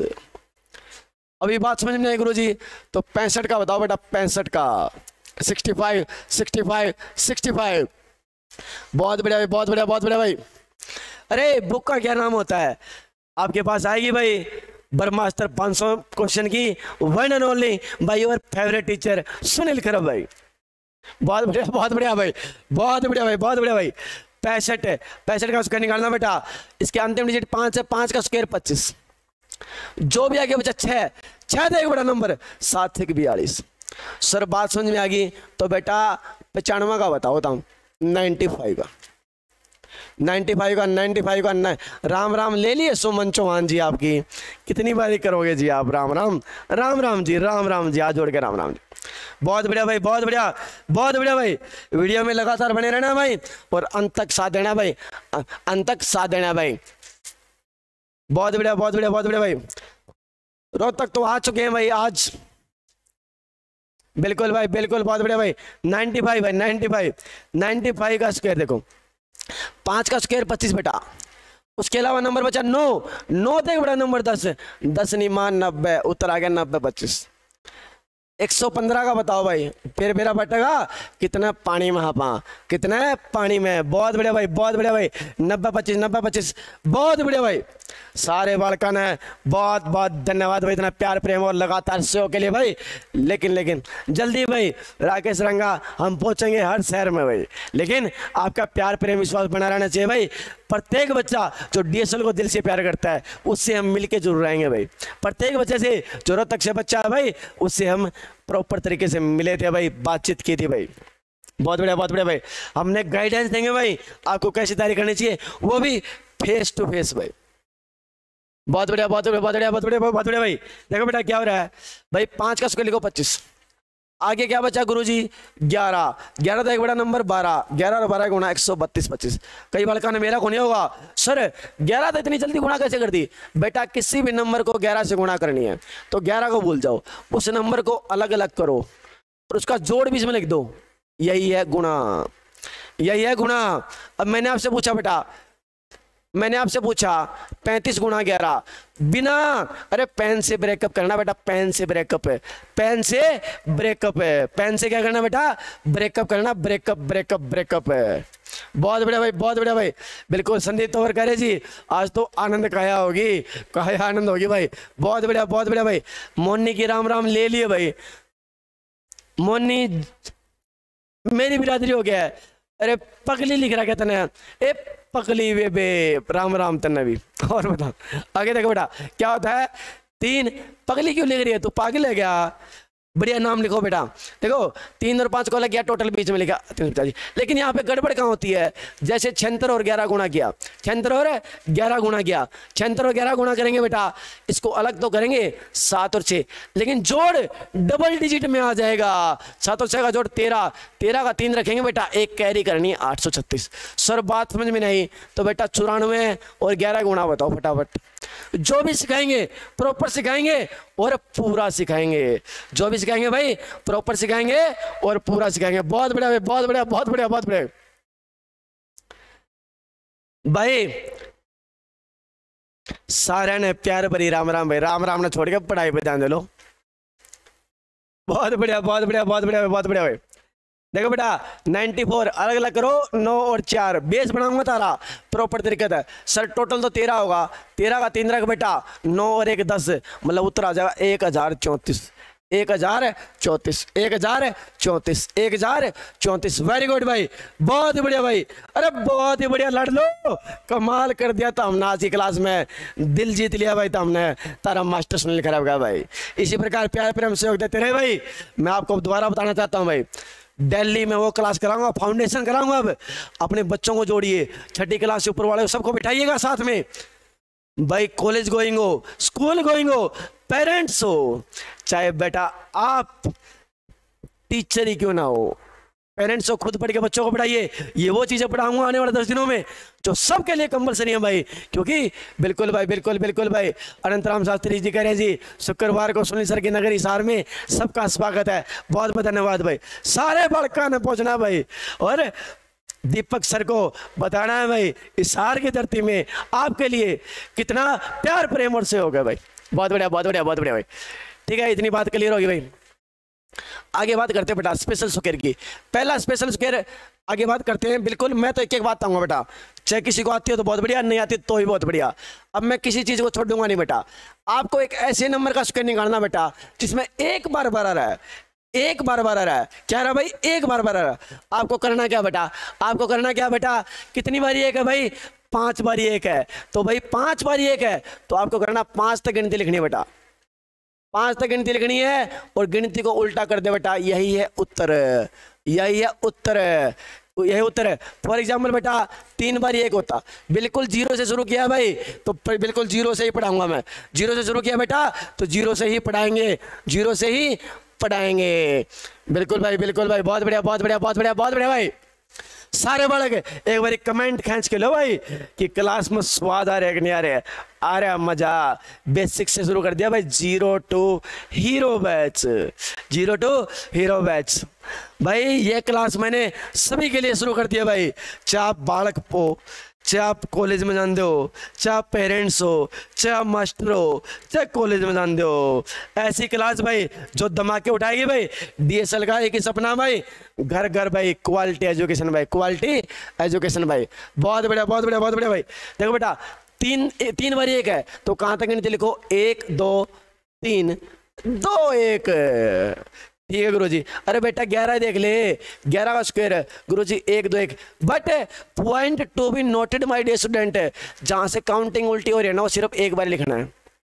अभी बात समझ में आई गुरु जी? तो पैंसठ का बताओ बेटा, पैंसठ का, sixty five sixty five sixty five. बहुत बढ़िया भाई, बहुत बढ़िया बहुत बढ़िया भाई। अरे बुक का क्या नाम होता है? आपके पास आएगी भाई ब्रह्मास्त्र पाँच सौ क्वेश्चन की, one and only by your favourite teacher Sunil Kharab भाई। बहुत बढ़िया बहुत बढ़िया भाई, बहुत बढ़िया भाई, बहुत बढ़िया भाई। पैंसठ पैंसठ का स्क्वायर निकालना बेटा, इसके अंतिम डिजिट पांच है, पांच का स्क्वायर पच्चीस। जो भी आगे बचा छह, छह तो एक बड़ा नंबर, सात एक बयालीस। सर बात समझ में आ गई तो बेटा पचानवे का बताओ था, नाइन्टी फाइव का, नाइन्टी फाइव का, नाइन्टी फाइव का न... राम राम ले लिए सुमन चौहान जी आपकी, कितनी बारी करोगे जी आप? राम राम राम राम जी, राम राम जी, आज जोड़ के राम राम जी। बहुत बढ़िया भाई, बहुत बढ़िया बहुत बढ़िया भाई। वीडियो में लगातार बने रहना भाई और अंत तक साथ देना भाई, अंत तक साथ देना भाई। बहुत बढ़िया बहुत बढ़िया बहुत बढ़िया भाई। रोहतक तो आ चुके हैं भाई आज, बिल्कुल भाई बिल्कुल, बहुत बढ़िया भाई। नाइन्टी फाइव भाई, नाइन्टी फाइव नाइन्टी फाइव का स्क्वायर देखो, पांच का स्क्वायर पच्चीस बेटा, उसके अलावा नंबर बचा नौ, नौ तक बड़ा नंबर दस, दस निमा नब्बे, उत्तर आ गया नब्बे पच्चीस। एक सौ पंद्रह का बताओ भाई, फिर मेरा बटेगा कितना पानी में हापा, कितना पानी में। बहुत बढ़िया भाई, बहुत बढ़िया भाई, नब्बे पच्चीस, नब्बे पच्चीस, बहुत बढ़िया भाई। सारे बालकन है, बहुत बहुत धन्यवाद भाई इतना प्यार प्रेम और लगातार सहयोग के लिए भाई। लेकिन लेकिन जल्दी भाई राकेश रंगा हम पहुंचेंगे हर शहर में भाई, लेकिन आपका प्यार प्रेम विश्वास बना रहना चाहिए भाई। प्रत्येक बच्चा जो डीएसएल को दिल से प्यार करता है उससे हम मिलके जरूर रहेंगे भाई। प्रत्येक बच्चे से जो रोहतक से बच्चा है भाई उससे हम प्रॉपर तरीके से मिले थे भाई, बातचीत की थी भाई। बहुत बढ़िया, बहुत बढ़िया भाई। हमने गाइडेंस देंगे भाई आपको कैसी तैयारी करनी चाहिए, वो भी फेस टू फेस भाई। बहुत बढ़िया, बहुत बढ़िया, बहुत बढ़िया, बहुत बढ़िया, बहुत बढ़िया भाई। देखो बेटा क्या हो रहा है भाई, पाँच का स्क्वायर लिखो पच्चीस, आगे क्या बचा गुरुजी ग्यारह, ग्यारह का एक बड़ा नंबर बारह, ग्यारह और बारह गुणा एक सौ बत्तीस पच्चीस। कई बालका ने मेरा को नहीं होगा सर ग्यारह तो इतनी जल्दी गुणा कैसे कर दी। बेटा किसी भी नंबर को ग्यारह से गुणा करनी है तो ग्यारह को भूल जाओ, उस नंबर को अलग अलग करो और उसका जोड़ भी इसमें लिख दो, यही है गुणा, यही है गुणा। अब मैंने आपसे पूछा बेटा, मैंने आपसे पूछा पैंतीस गुणा ग्यारह, बिना अरे पेन से ब्रेकअप करना बेटा, पेन से ब्रेकअप है, पेन से ब्रेकअप है, पेन से क्या करना बेटा, ब्रेकअप करना, ब्रेकअप ब्रेकअप ब्रेकअप है। बहुत बढ़िया भाई, बहुत बढ़िया भाई, बिल्कुल संदीप तोवर करे जी आज तो आनंद काया होगी, काया आनंद होगी भाई। बहुत बढ़िया, बहुत बढ़िया भाई। मोनी की राम राम ले लिए भाई, मोनी मेरी बिरादरी हो गया है। अरे पगली लिख रहा क्या तने, ए पगली वे बे, राम राम तन्ना भी। और बता आगे देखो बेटा क्या होता है, तीन पगली क्यों लिख रही है तू, पागल है क्या। बढ़िया नाम लिखो बेटा, देखो तीन और पाँच को अलग किया, टोटल बीच में लिखा जी। लेकिन यहाँ पे गड़बड़ कहाँ होती है, जैसे छिहत्तर और ग्यारह गुणा किया, छिहत्तर और ग्यारह गुणा किया, छिहत्तर और ग्यारह गुणा करेंगे बेटा, इसको अलग तो करेंगे सात और छः, लेकिन जोड़ डबल डिजिट में आ जाएगा। सात और छः का जोड़ तेरह, तेरह का तीन रखेंगे बेटा, एक कैरी करनी है आठ सौ छत्तीस। सर बात समझ में नहीं तो बेटा चौरानवे और ग्यारह गुणा बताओ फटाफट। जो भी सिखाएंगे प्रॉपर सिखाएंगे और पूरा सिखाएंगे, जो भी सिखाएंगे भाई प्रॉपर सिखाएंगे और पूरा सिखाएंगे। बहुत बढ़िया भाई, बहुत बढ़िया, बहुत बढ़िया, बहुत बढ़िया भाई। सारे ने प्यार भरी राम राम भाई, राम राम ने छोड़ के पढ़ाई पे ध्यान दे लो। बहुत बढ़िया, बहुत बढ़िया, बहुत बढ़िया, बहुत बढ़िया भाई। देखो बेटा चौरानवे अलग अलग करो, नौ और चार बेस बनाऊंगा तारा प्रॉपर तरीके से। सर टोटल तो तेरह होगा, तेरह का तीन रख बेटा, नौ और एक दस, मतलब उत्तर आ जाएगा एक हजार चौंतीस, एक हजार चौंतीस, एक हजार चौंतीस, एक हजार चौंतीस। वेरी गुड भाई, बहुत ही बढ़िया भाई, अरे बहुत ही बढ़िया, लड़ लो, कमाल कर दिया था हमने आज की क्लास में, दिल जीत लिया भाई था हमने, तारा मास्टर सुनील खराब गया भाई। इसी प्रकार प्यार प्रेम सहयोग देते रहे भाई। मैं आपको दोबारा बताना चाहता हूँ भाई, दिल्ली में वो क्लास कराऊंगा, फाउंडेशन कराऊंगा। अब अपने बच्चों को जोड़िए, छठी क्लास से ऊपर वाले सबको बिठाइएगा साथ में भाई। कॉलेज गोइंग हो, स्कूल गोइंग हो, पेरेंट्स हो, चाहे बेटा आप टीचर ही क्यों ना हो, पेरेंट्स को खुद पढ़ के बच्चों को पढ़ाइए। ये वो चीजें पढ़ाऊंगा आने वाले दस दिनों में जो सबके लिए कंपलसरी है भाई, क्योंकि बिल्कुल भाई, बिल्कुल बिल्कुल भाई। अनंतराम शास्त्री जी कह रहे हैं जी शुक्रवार को सुनील सर की नगरी हिसार में सबका स्वागत है। बहुत बहुत धन्यवाद भाई, सारे बालका ने पहुंचना भाई और दीपक सर को बताना है भाई हिसार की धरती में आपके लिए कितना प्यार प्रेम और सहयोग है भाई। बहुत बढ़िया, बहुत बढ़िया, बहुत बढ़िया भाई। ठीक है, इतनी बात क्लियर होगी भाई। आगे बात करते हैं बेटा स्पेशल स्क्वायर की। पहला स्पेशल स्क्वायर आगे बात करते हैं। बिल्कुल मैं तो एक एक बात बताऊंगा बेटा, चाहे किसी को आती हो तो बहुत बढ़िया, नहीं आती तो ही बहुत बढ़िया। अब मैं किसी चीज को छोड़ दूंगा नहीं बेटा। आपको एक ऐसे नंबर का स्क्वायर निकालना बेटा जिसमें एक बार बार आ रहा है, एक बार बार आ रहा है, क्या रहा भाई, एक बार बार आ रहा है। आपको करना क्या बेटा, आपको करना क्या बेटा, कितनी बारी एक है भाई, पांच बारी एक है, तो भाई पांच बारी एक है तो आपको करना पांच तक गिनती लिखनी है बेटा, पांच तक गिनती लिखनी है और गिनती को उल्टा कर दे बेटा, यही है उत्तर, यही है उत्तर, यही उत्तर है। फॉर एग्जाम्पल बेटा तीन बार एक होता, बिल्कुल जीरो से शुरू किया भाई तो बिल्कुल जीरो से ही पढ़ाऊंगा मैं, जीरो से शुरू किया बेटा तो जीरो से ही पढ़ाएंगे, जीरो से ही पढ़ाएंगे। बिल्कुल भाई, बिल्कुल भाई, बहुत बढ़िया, बहुत बढ़िया, बहुत बढ़िया, बहुत बढ़िया भाई। सारे बालक एक बार कमेंट खींच के लो भाई कि क्लास में स्वाद आ रहा है कि नहीं आ रहा है, आ रहा मजा। बेसिक से शुरू कर दिया भाई, zero to hero batch, zero to hero batch भाई। ये क्लास मैंने सभी के लिए शुरू कर दिया भाई, चाहे आप बालक हो, चाहे आप कॉलेज में जानते हो, चाहे आप पेरेंट्स हो, चाहे आप मास्टर हो, चाहे कॉलेज में जानते हो, ऐसी क्लास भाई जो धमाके उठाएगी भाई। डीएसएल का एक ही सपना भाई, घर घर भाई क्वालिटी एजुकेशन भाई, क्वालिटी एजुकेशन भाई। बहुत बढ़िया बहुत बढ़िया बहुत बढ़िया भाई। देखो बेटा तीन तीन बार एक है तो कहाँ तक नीचे लिखो, एक दो तीन दो एक, ठीक है गुरुजी। अरे बेटा ग्यारह देख ले, ग्यारह का स्क्वायर है गुरुजी एक दो एक। But point to be noted my dear student, जहां से काउंटिंग उल्टी हो रही है ना वो सिर्फ एक बार लिखना है।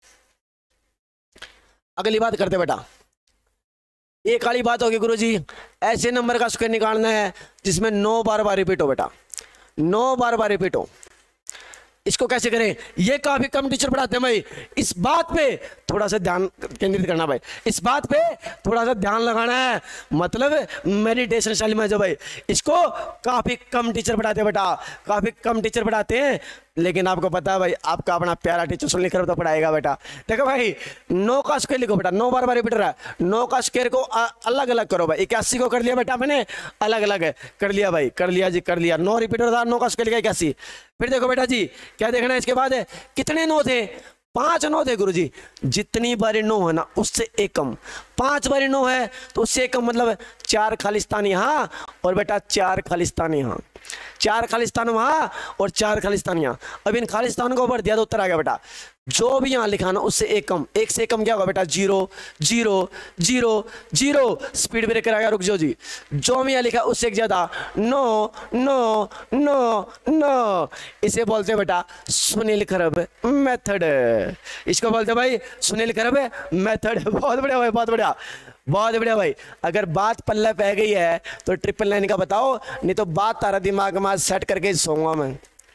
अगली बात करते बेटा, एक वाली बात होगी गुरुजी, ऐसे नंबर का स्क्वायर निकालना है जिसमें नौ बार बार रिपीट हो बेटा, नौ बार बार रिपीट हो। इसको कैसे करें, ये काफी कम टीचर पढ़ाते हैं भाई, इस बात पे थोड़ा सा ध्यान केंद्रित करना भाई, इस बात पे थोड़ा सा ध्यान लगाना है, मतलब मेडिटेशन स्टाइल में जो भाई इसको काफी कम टीचर पढ़ाते हैं बेटा, काफी कम टीचर पढ़ाते हैं। लेकिन आपको पता है भाई आपका अपना प्यारा टीचर सुन लिखकर तो पढ़ाएगा बेटा। देखो भाई नौ का स्क्वायर लिखो बेटा, नौ बार बार रिपीट रहा है, नौ का स्क्वायर को अलग अलग करो भाई। इक्यासी को कर लिया बेटा मैंने, अलग अलग कर लिया भाई, कर लिया जी कर लिया। नौ रिपीट हो रहा, नौ का स्क्वायर लिखा इक्यासी। फिर देखो बेटा जी क्या देखना है इसके बाद, कितने नौ थे, पांच नौ थे गुरुजी। जितनी बारी नौ है ना उससे एक कम, पांच बारी नौ है तो उससे एक कम, मतलब चार खालिस्तान यहाँ और बेटा चार खालिस्तान यहाँ, चार खालिस्तान वहां और चार खालिस्तान यहाँ। अब इन खालिस्तान को ऊपर दिया तो उत्तर आ गया बेटा। जो भी यहाँ लिखा ना उससे एक कम, एक से एक कम क्या होगा बेटा, zero zero zero zero. Speed breaker आ गया, रुक जाओ जी। जो भी यहाँ लिखा उससे एक ज्यादा, नो नो नो नो। इसे बोलते हैं बेटा सुनील खरब मेथड, इसको बोलते हैं भाई सुनील खरब मेथड। बहुत बढ़िया भाई बहुत बढ़िया बहुत बढ़िया भाई। अगर बात पल्ले पै गई है तो ट्रिपल लाइन का बताओ, नहीं तो बात तारा दिमाग में सेट करके सोऊंगा मैं।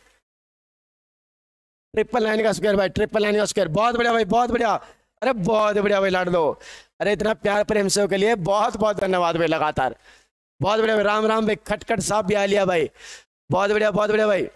ट्रिपल लाइन का स्क्वायर भाई, ट्रिपल लाइन का स्क्वायर। बहुत बढ़िया भाई बहुत बढ़िया, अरे बहुत बढ़िया भाई लाड़ दो। अरे इतना प्यार प्रेम से के लिए बहुत बहुत धन्यवाद भाई, लगातार बहुत बढ़िया भाई। राम राम भाई, खटखट साहब भी आ लिया भाई, बहुत बढ़िया बहुत बढ़िया भाई।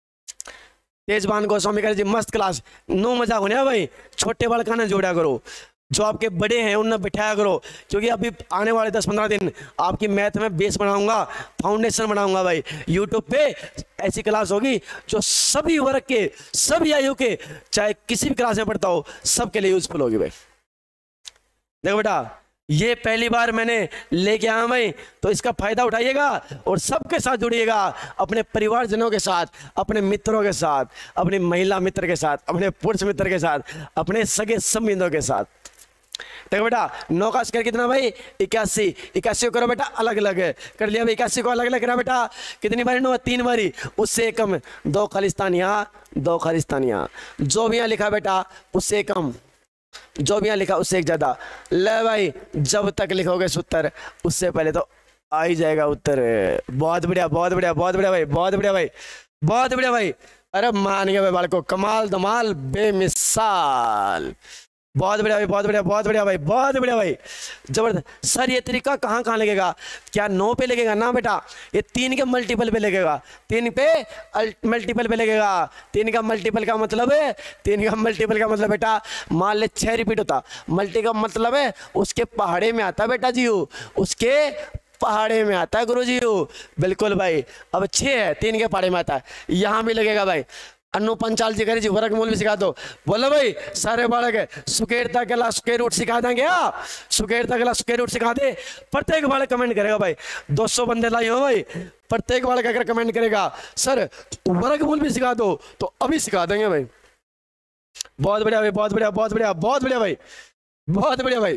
तेजबान गोस्वामी कर जी मस्त क्लास, नो मजाक होने भाई, छोटे बालका ने जोड़ा करो, जो आपके बड़े हैं उन्हें बिठाया करो, क्योंकि अभी आने वाले दस पंद्रह दिन आपकी मैथ में बेस बनाऊंगा, फाउंडेशन बनाऊंगा भाई। यूट्यूब पे ऐसी क्लास होगी जो सभी वर्ग के, सभी आयु के, चाहे किसी भी क्लास में पढ़ता हो, सबके लिए यूजफुल होगी भाई। देखो बेटा ये पहली बार मैंने लेके आया भाई, तो इसका फायदा उठाइएगा और सबके साथ जुड़िएगा, अपने परिवारजनों के साथ, अपने मित्रों के साथ, अपनी महिला मित्र के साथ, अपने पुरुष मित्र के साथ, अपने सगे संबंधियों के साथ। देखो बेटा नौ का स्क्वायर कितना भाई, इक्यासी। इक्यासी को करो बेटा अलग अलग कर लिया भाई, इक्यासी को अलग अलग करा बेटा। कितनी बारी नौ, तीन बारी, उससे कम, दो खालिस्तान यहाँ दो खालिस्तान यहाँ। जो भी यहाँ लिखा बेटा उससे कम, जो भी यहाँ लिखा उससे एक ज्यादा। ले भाई जब तक लिखोगे सूत्र उससे पहले तो आ ही जाएगा उत्तर। बहुत बढ़िया बहुत बढ़िया बहुत बढ़िया भाई बहुत बढ़िया भाई बहुत बढ़िया भाई। अरे मान गया भाई बालको, कमाल धमाल बेमिसाल। बहुत बढ़िया भाई बहुत बढ़िया बहुत बढ़िया भाई बहुत बढ़िया भाई, जबरदस्त। सर ये तरीका कहाँ कहाँ लगेगा, क्या नौ पे लगेगा ना बेटा, ये तीन के मल्टीपल पे लगेगा, तीन पे मल्टीपल पे लगेगा। तीन का मल्टीपल का मतलब है, तीन का मल्टीपल का मतलब बेटा मान ले छह रिपीट होता, मल्टी का मतलब है उसके पहाड़े में आता बेटा जी, उसके पहाड़े में आता है गुरु जी। बिल्कुल भाई, अब छह है तीन के पहाड़े में आता है, यहाँ भी लगेगा भाई। अनु पंचाल जी करे जी वर्गमूल भी सिखा दो। बोलो भाई सारे बालक सुकेरता के ला स्क्वायर रूट सिखा देंगे, क्या सुकेरता के ला स्क्वायर रूट सिखा दे। प्रत्येक बालक कमेंट करेगा भाई, दो सौ बंदे लाई हो भाई, प्रत्येक बालक अगर कमेंट करेगा सर वर्गमूल भी सिखा दो तो अभी सिखा देंगे भाई। बहुत बढ़िया भाई बहुत बढ़िया बहुत बढ़िया बहुत बढ़िया भाई बहुत बढ़िया भाई।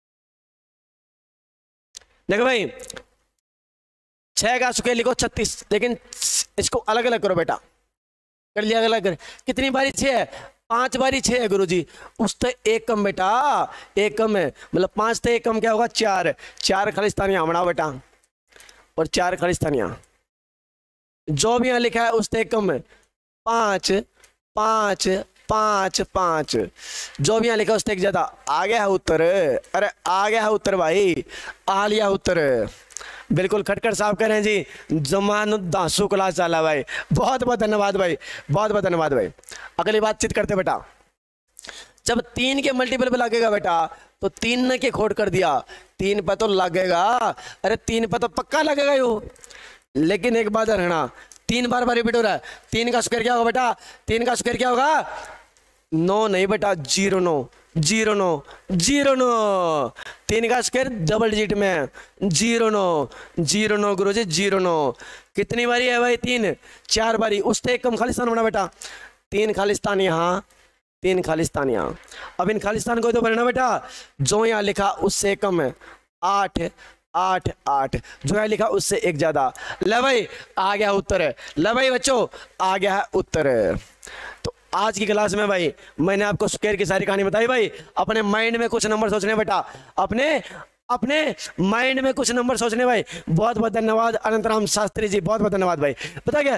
देखो भाई छह का स्क्वायर लिखो छत्तीस, लेकिन इसको अलग अलग करो बेटा, कर लिया अलग कर। कितनी बारी छह है, पांच बारी छह है गुरुजी, उस तो एक कम बेटा, एक कम है, मतलब पांच तो एक कम क्या होगा, चार। चार खालिस्तानियां बनाओ बेटा और चार खालिस्तानियां, जो भी यहाँ लिखा है उस तो एक कम है, पांच पांच पांच पांच, जो भी यहाँ लिखा उस तो एक ज्यादा। आ गया है उत्तर, अरे आ गया है उत्तर भाई, आ लिया उत्तर। बिल्कुल खटखट साहब कह रहे हैं जी जमानुद्दासु क्लास चला भाई, बहुत बहुत धन्यवाद भाई बहुत बहुत धन्यवाद भाई। अगली बातचीत करते बेटा, जब तीन के मल्टीपल पे लगेगा बेटा तो तीन ने के खोट कर दिया, तीन पे तो लगेगा, अरे तीन पे तो पक्का लगेगा यू, लेकिन एक बात रहना, तीन बार बार रिपीट हो रहा है। तीन का स्क्वायर क्या होगा बेटा? तीन का स्क्वायर क्या होगा? नौ नहीं बेटा, जीरो नौ, जीरो नौ, जीरो नौ। तीन का स्क्वायर डबल डिजिट में, जीरो नौ, जीरो नौ गुरुजी, जीरो नौ। कितनी बारी है भाई? तीन, चार बारी। उससे एक कम खालिस्तान बना बेटा। तीन खालिस्तान यहाँ, तीन खालिस्तान यहाँ। अब इन खालिस्तान को तो बनना बेटा, जो यहाँ लिखा उससे कम है। आठ, आठ, आठ, जो है लिखा उससे एक ज्यादा। ले भाई आ गया उत्तर। ले भाई बच्चों आ गया है उत्तर। तो आज की क्लास में भाई मैंने आपको स्क्वायर की सारी कहानी बताई भाई। अपने माइंड में कुछ नंबर सोचने बेटा, अपने अपने माइंड में कुछ नंबर सोचने भाई। बहुत बहुत धन्यवाद अनंतराम शास्त्री जी, बहुत बहुत धन्यवाद भाई। पता क्या,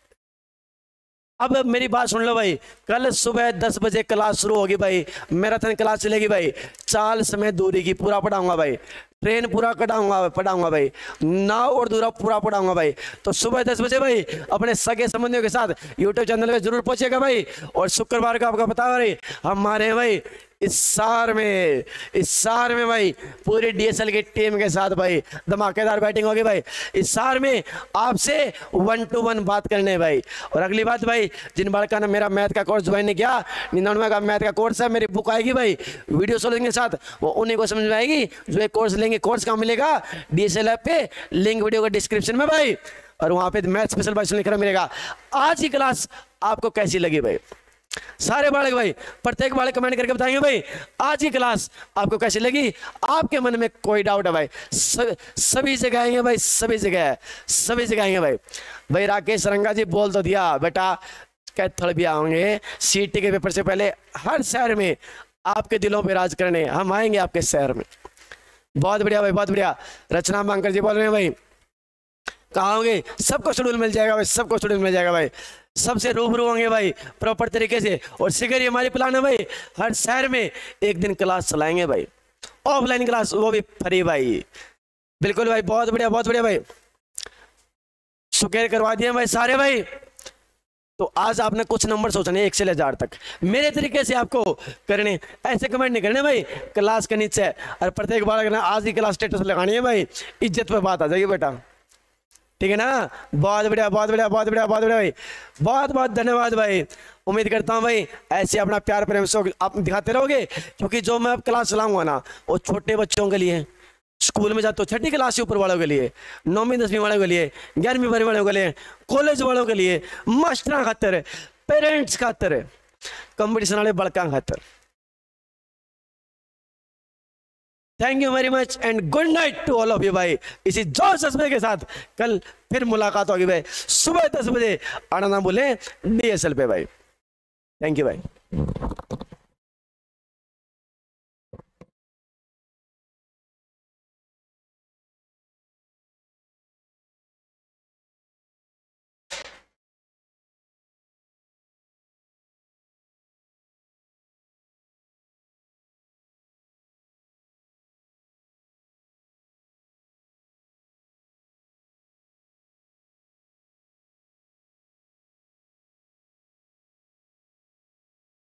अब मेरी बात सुन लो भाई। कल सुबह दस बजे क्लास शुरू होगी भाई, मैराथन क्लास चलेगी भाई। चाल समय दूरी की पूरा पढ़ाऊंगा भाई, ट्रेन पूरा कटाऊंगा पढ़ाऊंगा भाई, नाव और दूरा पूरा पढ़ाऊंगा भाई। तो सुबह दस बजे भाई अपने सगे संबंधियों के साथ यूट्यूब चैनल पे जरूर पहुंचेगा भाई। और शुक्रवार को आपको पता है भाई हमारे भाई इस सार में इस सार में भाई पूरी डीएसएल की टीम के साथ भाई धमाकेदार बैटिंग होगी भाई। इस सार में आपसे वन टू वन बात करने भाई। और अगली बात भाई, जिन बालका ने मेरा मैथ का कोर्स ज्वाइन नहीं किया, निन्यानवे का मैथ का कोर्स है, मेरी बुक आएगी भाई वीडियो सोल्यूशन के साथ, वो उन्हीं को समझ में आएगी जो एक कोर्स लेंगे। कोर्स कहाँ मिलेगा? डीएसएल ऐप पे, लिंक वीडियो का डिस्क्रिप्शन में भाई, और वहां पे मैथ स्पेशल भाई लिखा मिलेगा। आज की क्लास आपको कैसी लगी भाई? सारे बालक भाई प्रत्येक बालक कमेंट करके बताएंगे भाई आज की क्लास आपको कैसी लगी। आपके मन में कोई डाउट है भाई? सब, सभी जगह आएंगे भाई, सभी जगह सभी जगह आएंगे भाई। भाई राकेश रंगा जी बोल तो दिया बेटा, कैथल भी आएंगे सीटी के पेपर से पहले। हर शहर में आपके दिलों पे राज करने हम आएंगे आपके शहर में। बहुत बढ़िया भाई, बहुत बढ़िया। रचना मांकर जी बोल रहे हैं भाई कहाँ होंगे? सबको शेड्यूल मिल जाएगा भाई, सबको शेड्यूल मिल जाएगा भाई, सबसे रूबरू होंगे भाई प्रॉपर तरीके से। और शिखर ये हमारी प्लान है भाई, हर शहर में एक दिन क्लास चलाएंगे भाई, ऑफलाइन क्लास, वो भी फ्री भाई। बिल्कुल भाई, बहुत बढ़िया बहुत बढ़िया भाई, शुक्र करवा दिए भाई सारे भाई। तो आज आपने कुछ नंबर सोचने एक से ले हजार तक मेरे तरीके से आपको करने, ऐसे कमेंट नहीं करने भाई क्लास के नीचे। और प्रत्येक बार आज ही क्लास स्टेटस लगानी है भाई, इज्जत पे बात आ जाएगी बेटा, ठीक है ना? बहुत बढ़िया बहुत बढ़िया बहुत बढ़िया बहुत बढ़िया भाई, बहुत बहुत धन्यवाद भाई। उम्मीद करता हूँ भाई ऐसे अपना प्यार प्रेम से आप दिखाते रहोगे, क्योंकि जो मैं अब क्लास चलाऊंगा ना वो छोटे बच्चों के लिए, स्कूल में जाते हो छठी क्लास से ऊपर वालों के लिए, नौवीं दसवीं वालों के लिए, ग्यारहवीं बारहवीं वालों के लिए, कॉलेज वालों के लिए, मास्टर खातर, पेरेंट्स खातर, कंपटीशन वाले बड़का खातर। Thank you very much and good night to all of you भाई। इसी जोश जज्बे के साथ कल फिर मुलाकात होगी भाई सुबह दस बजे। आना ना भूलें डीएसएल पे भाई। थैंक यू भाई।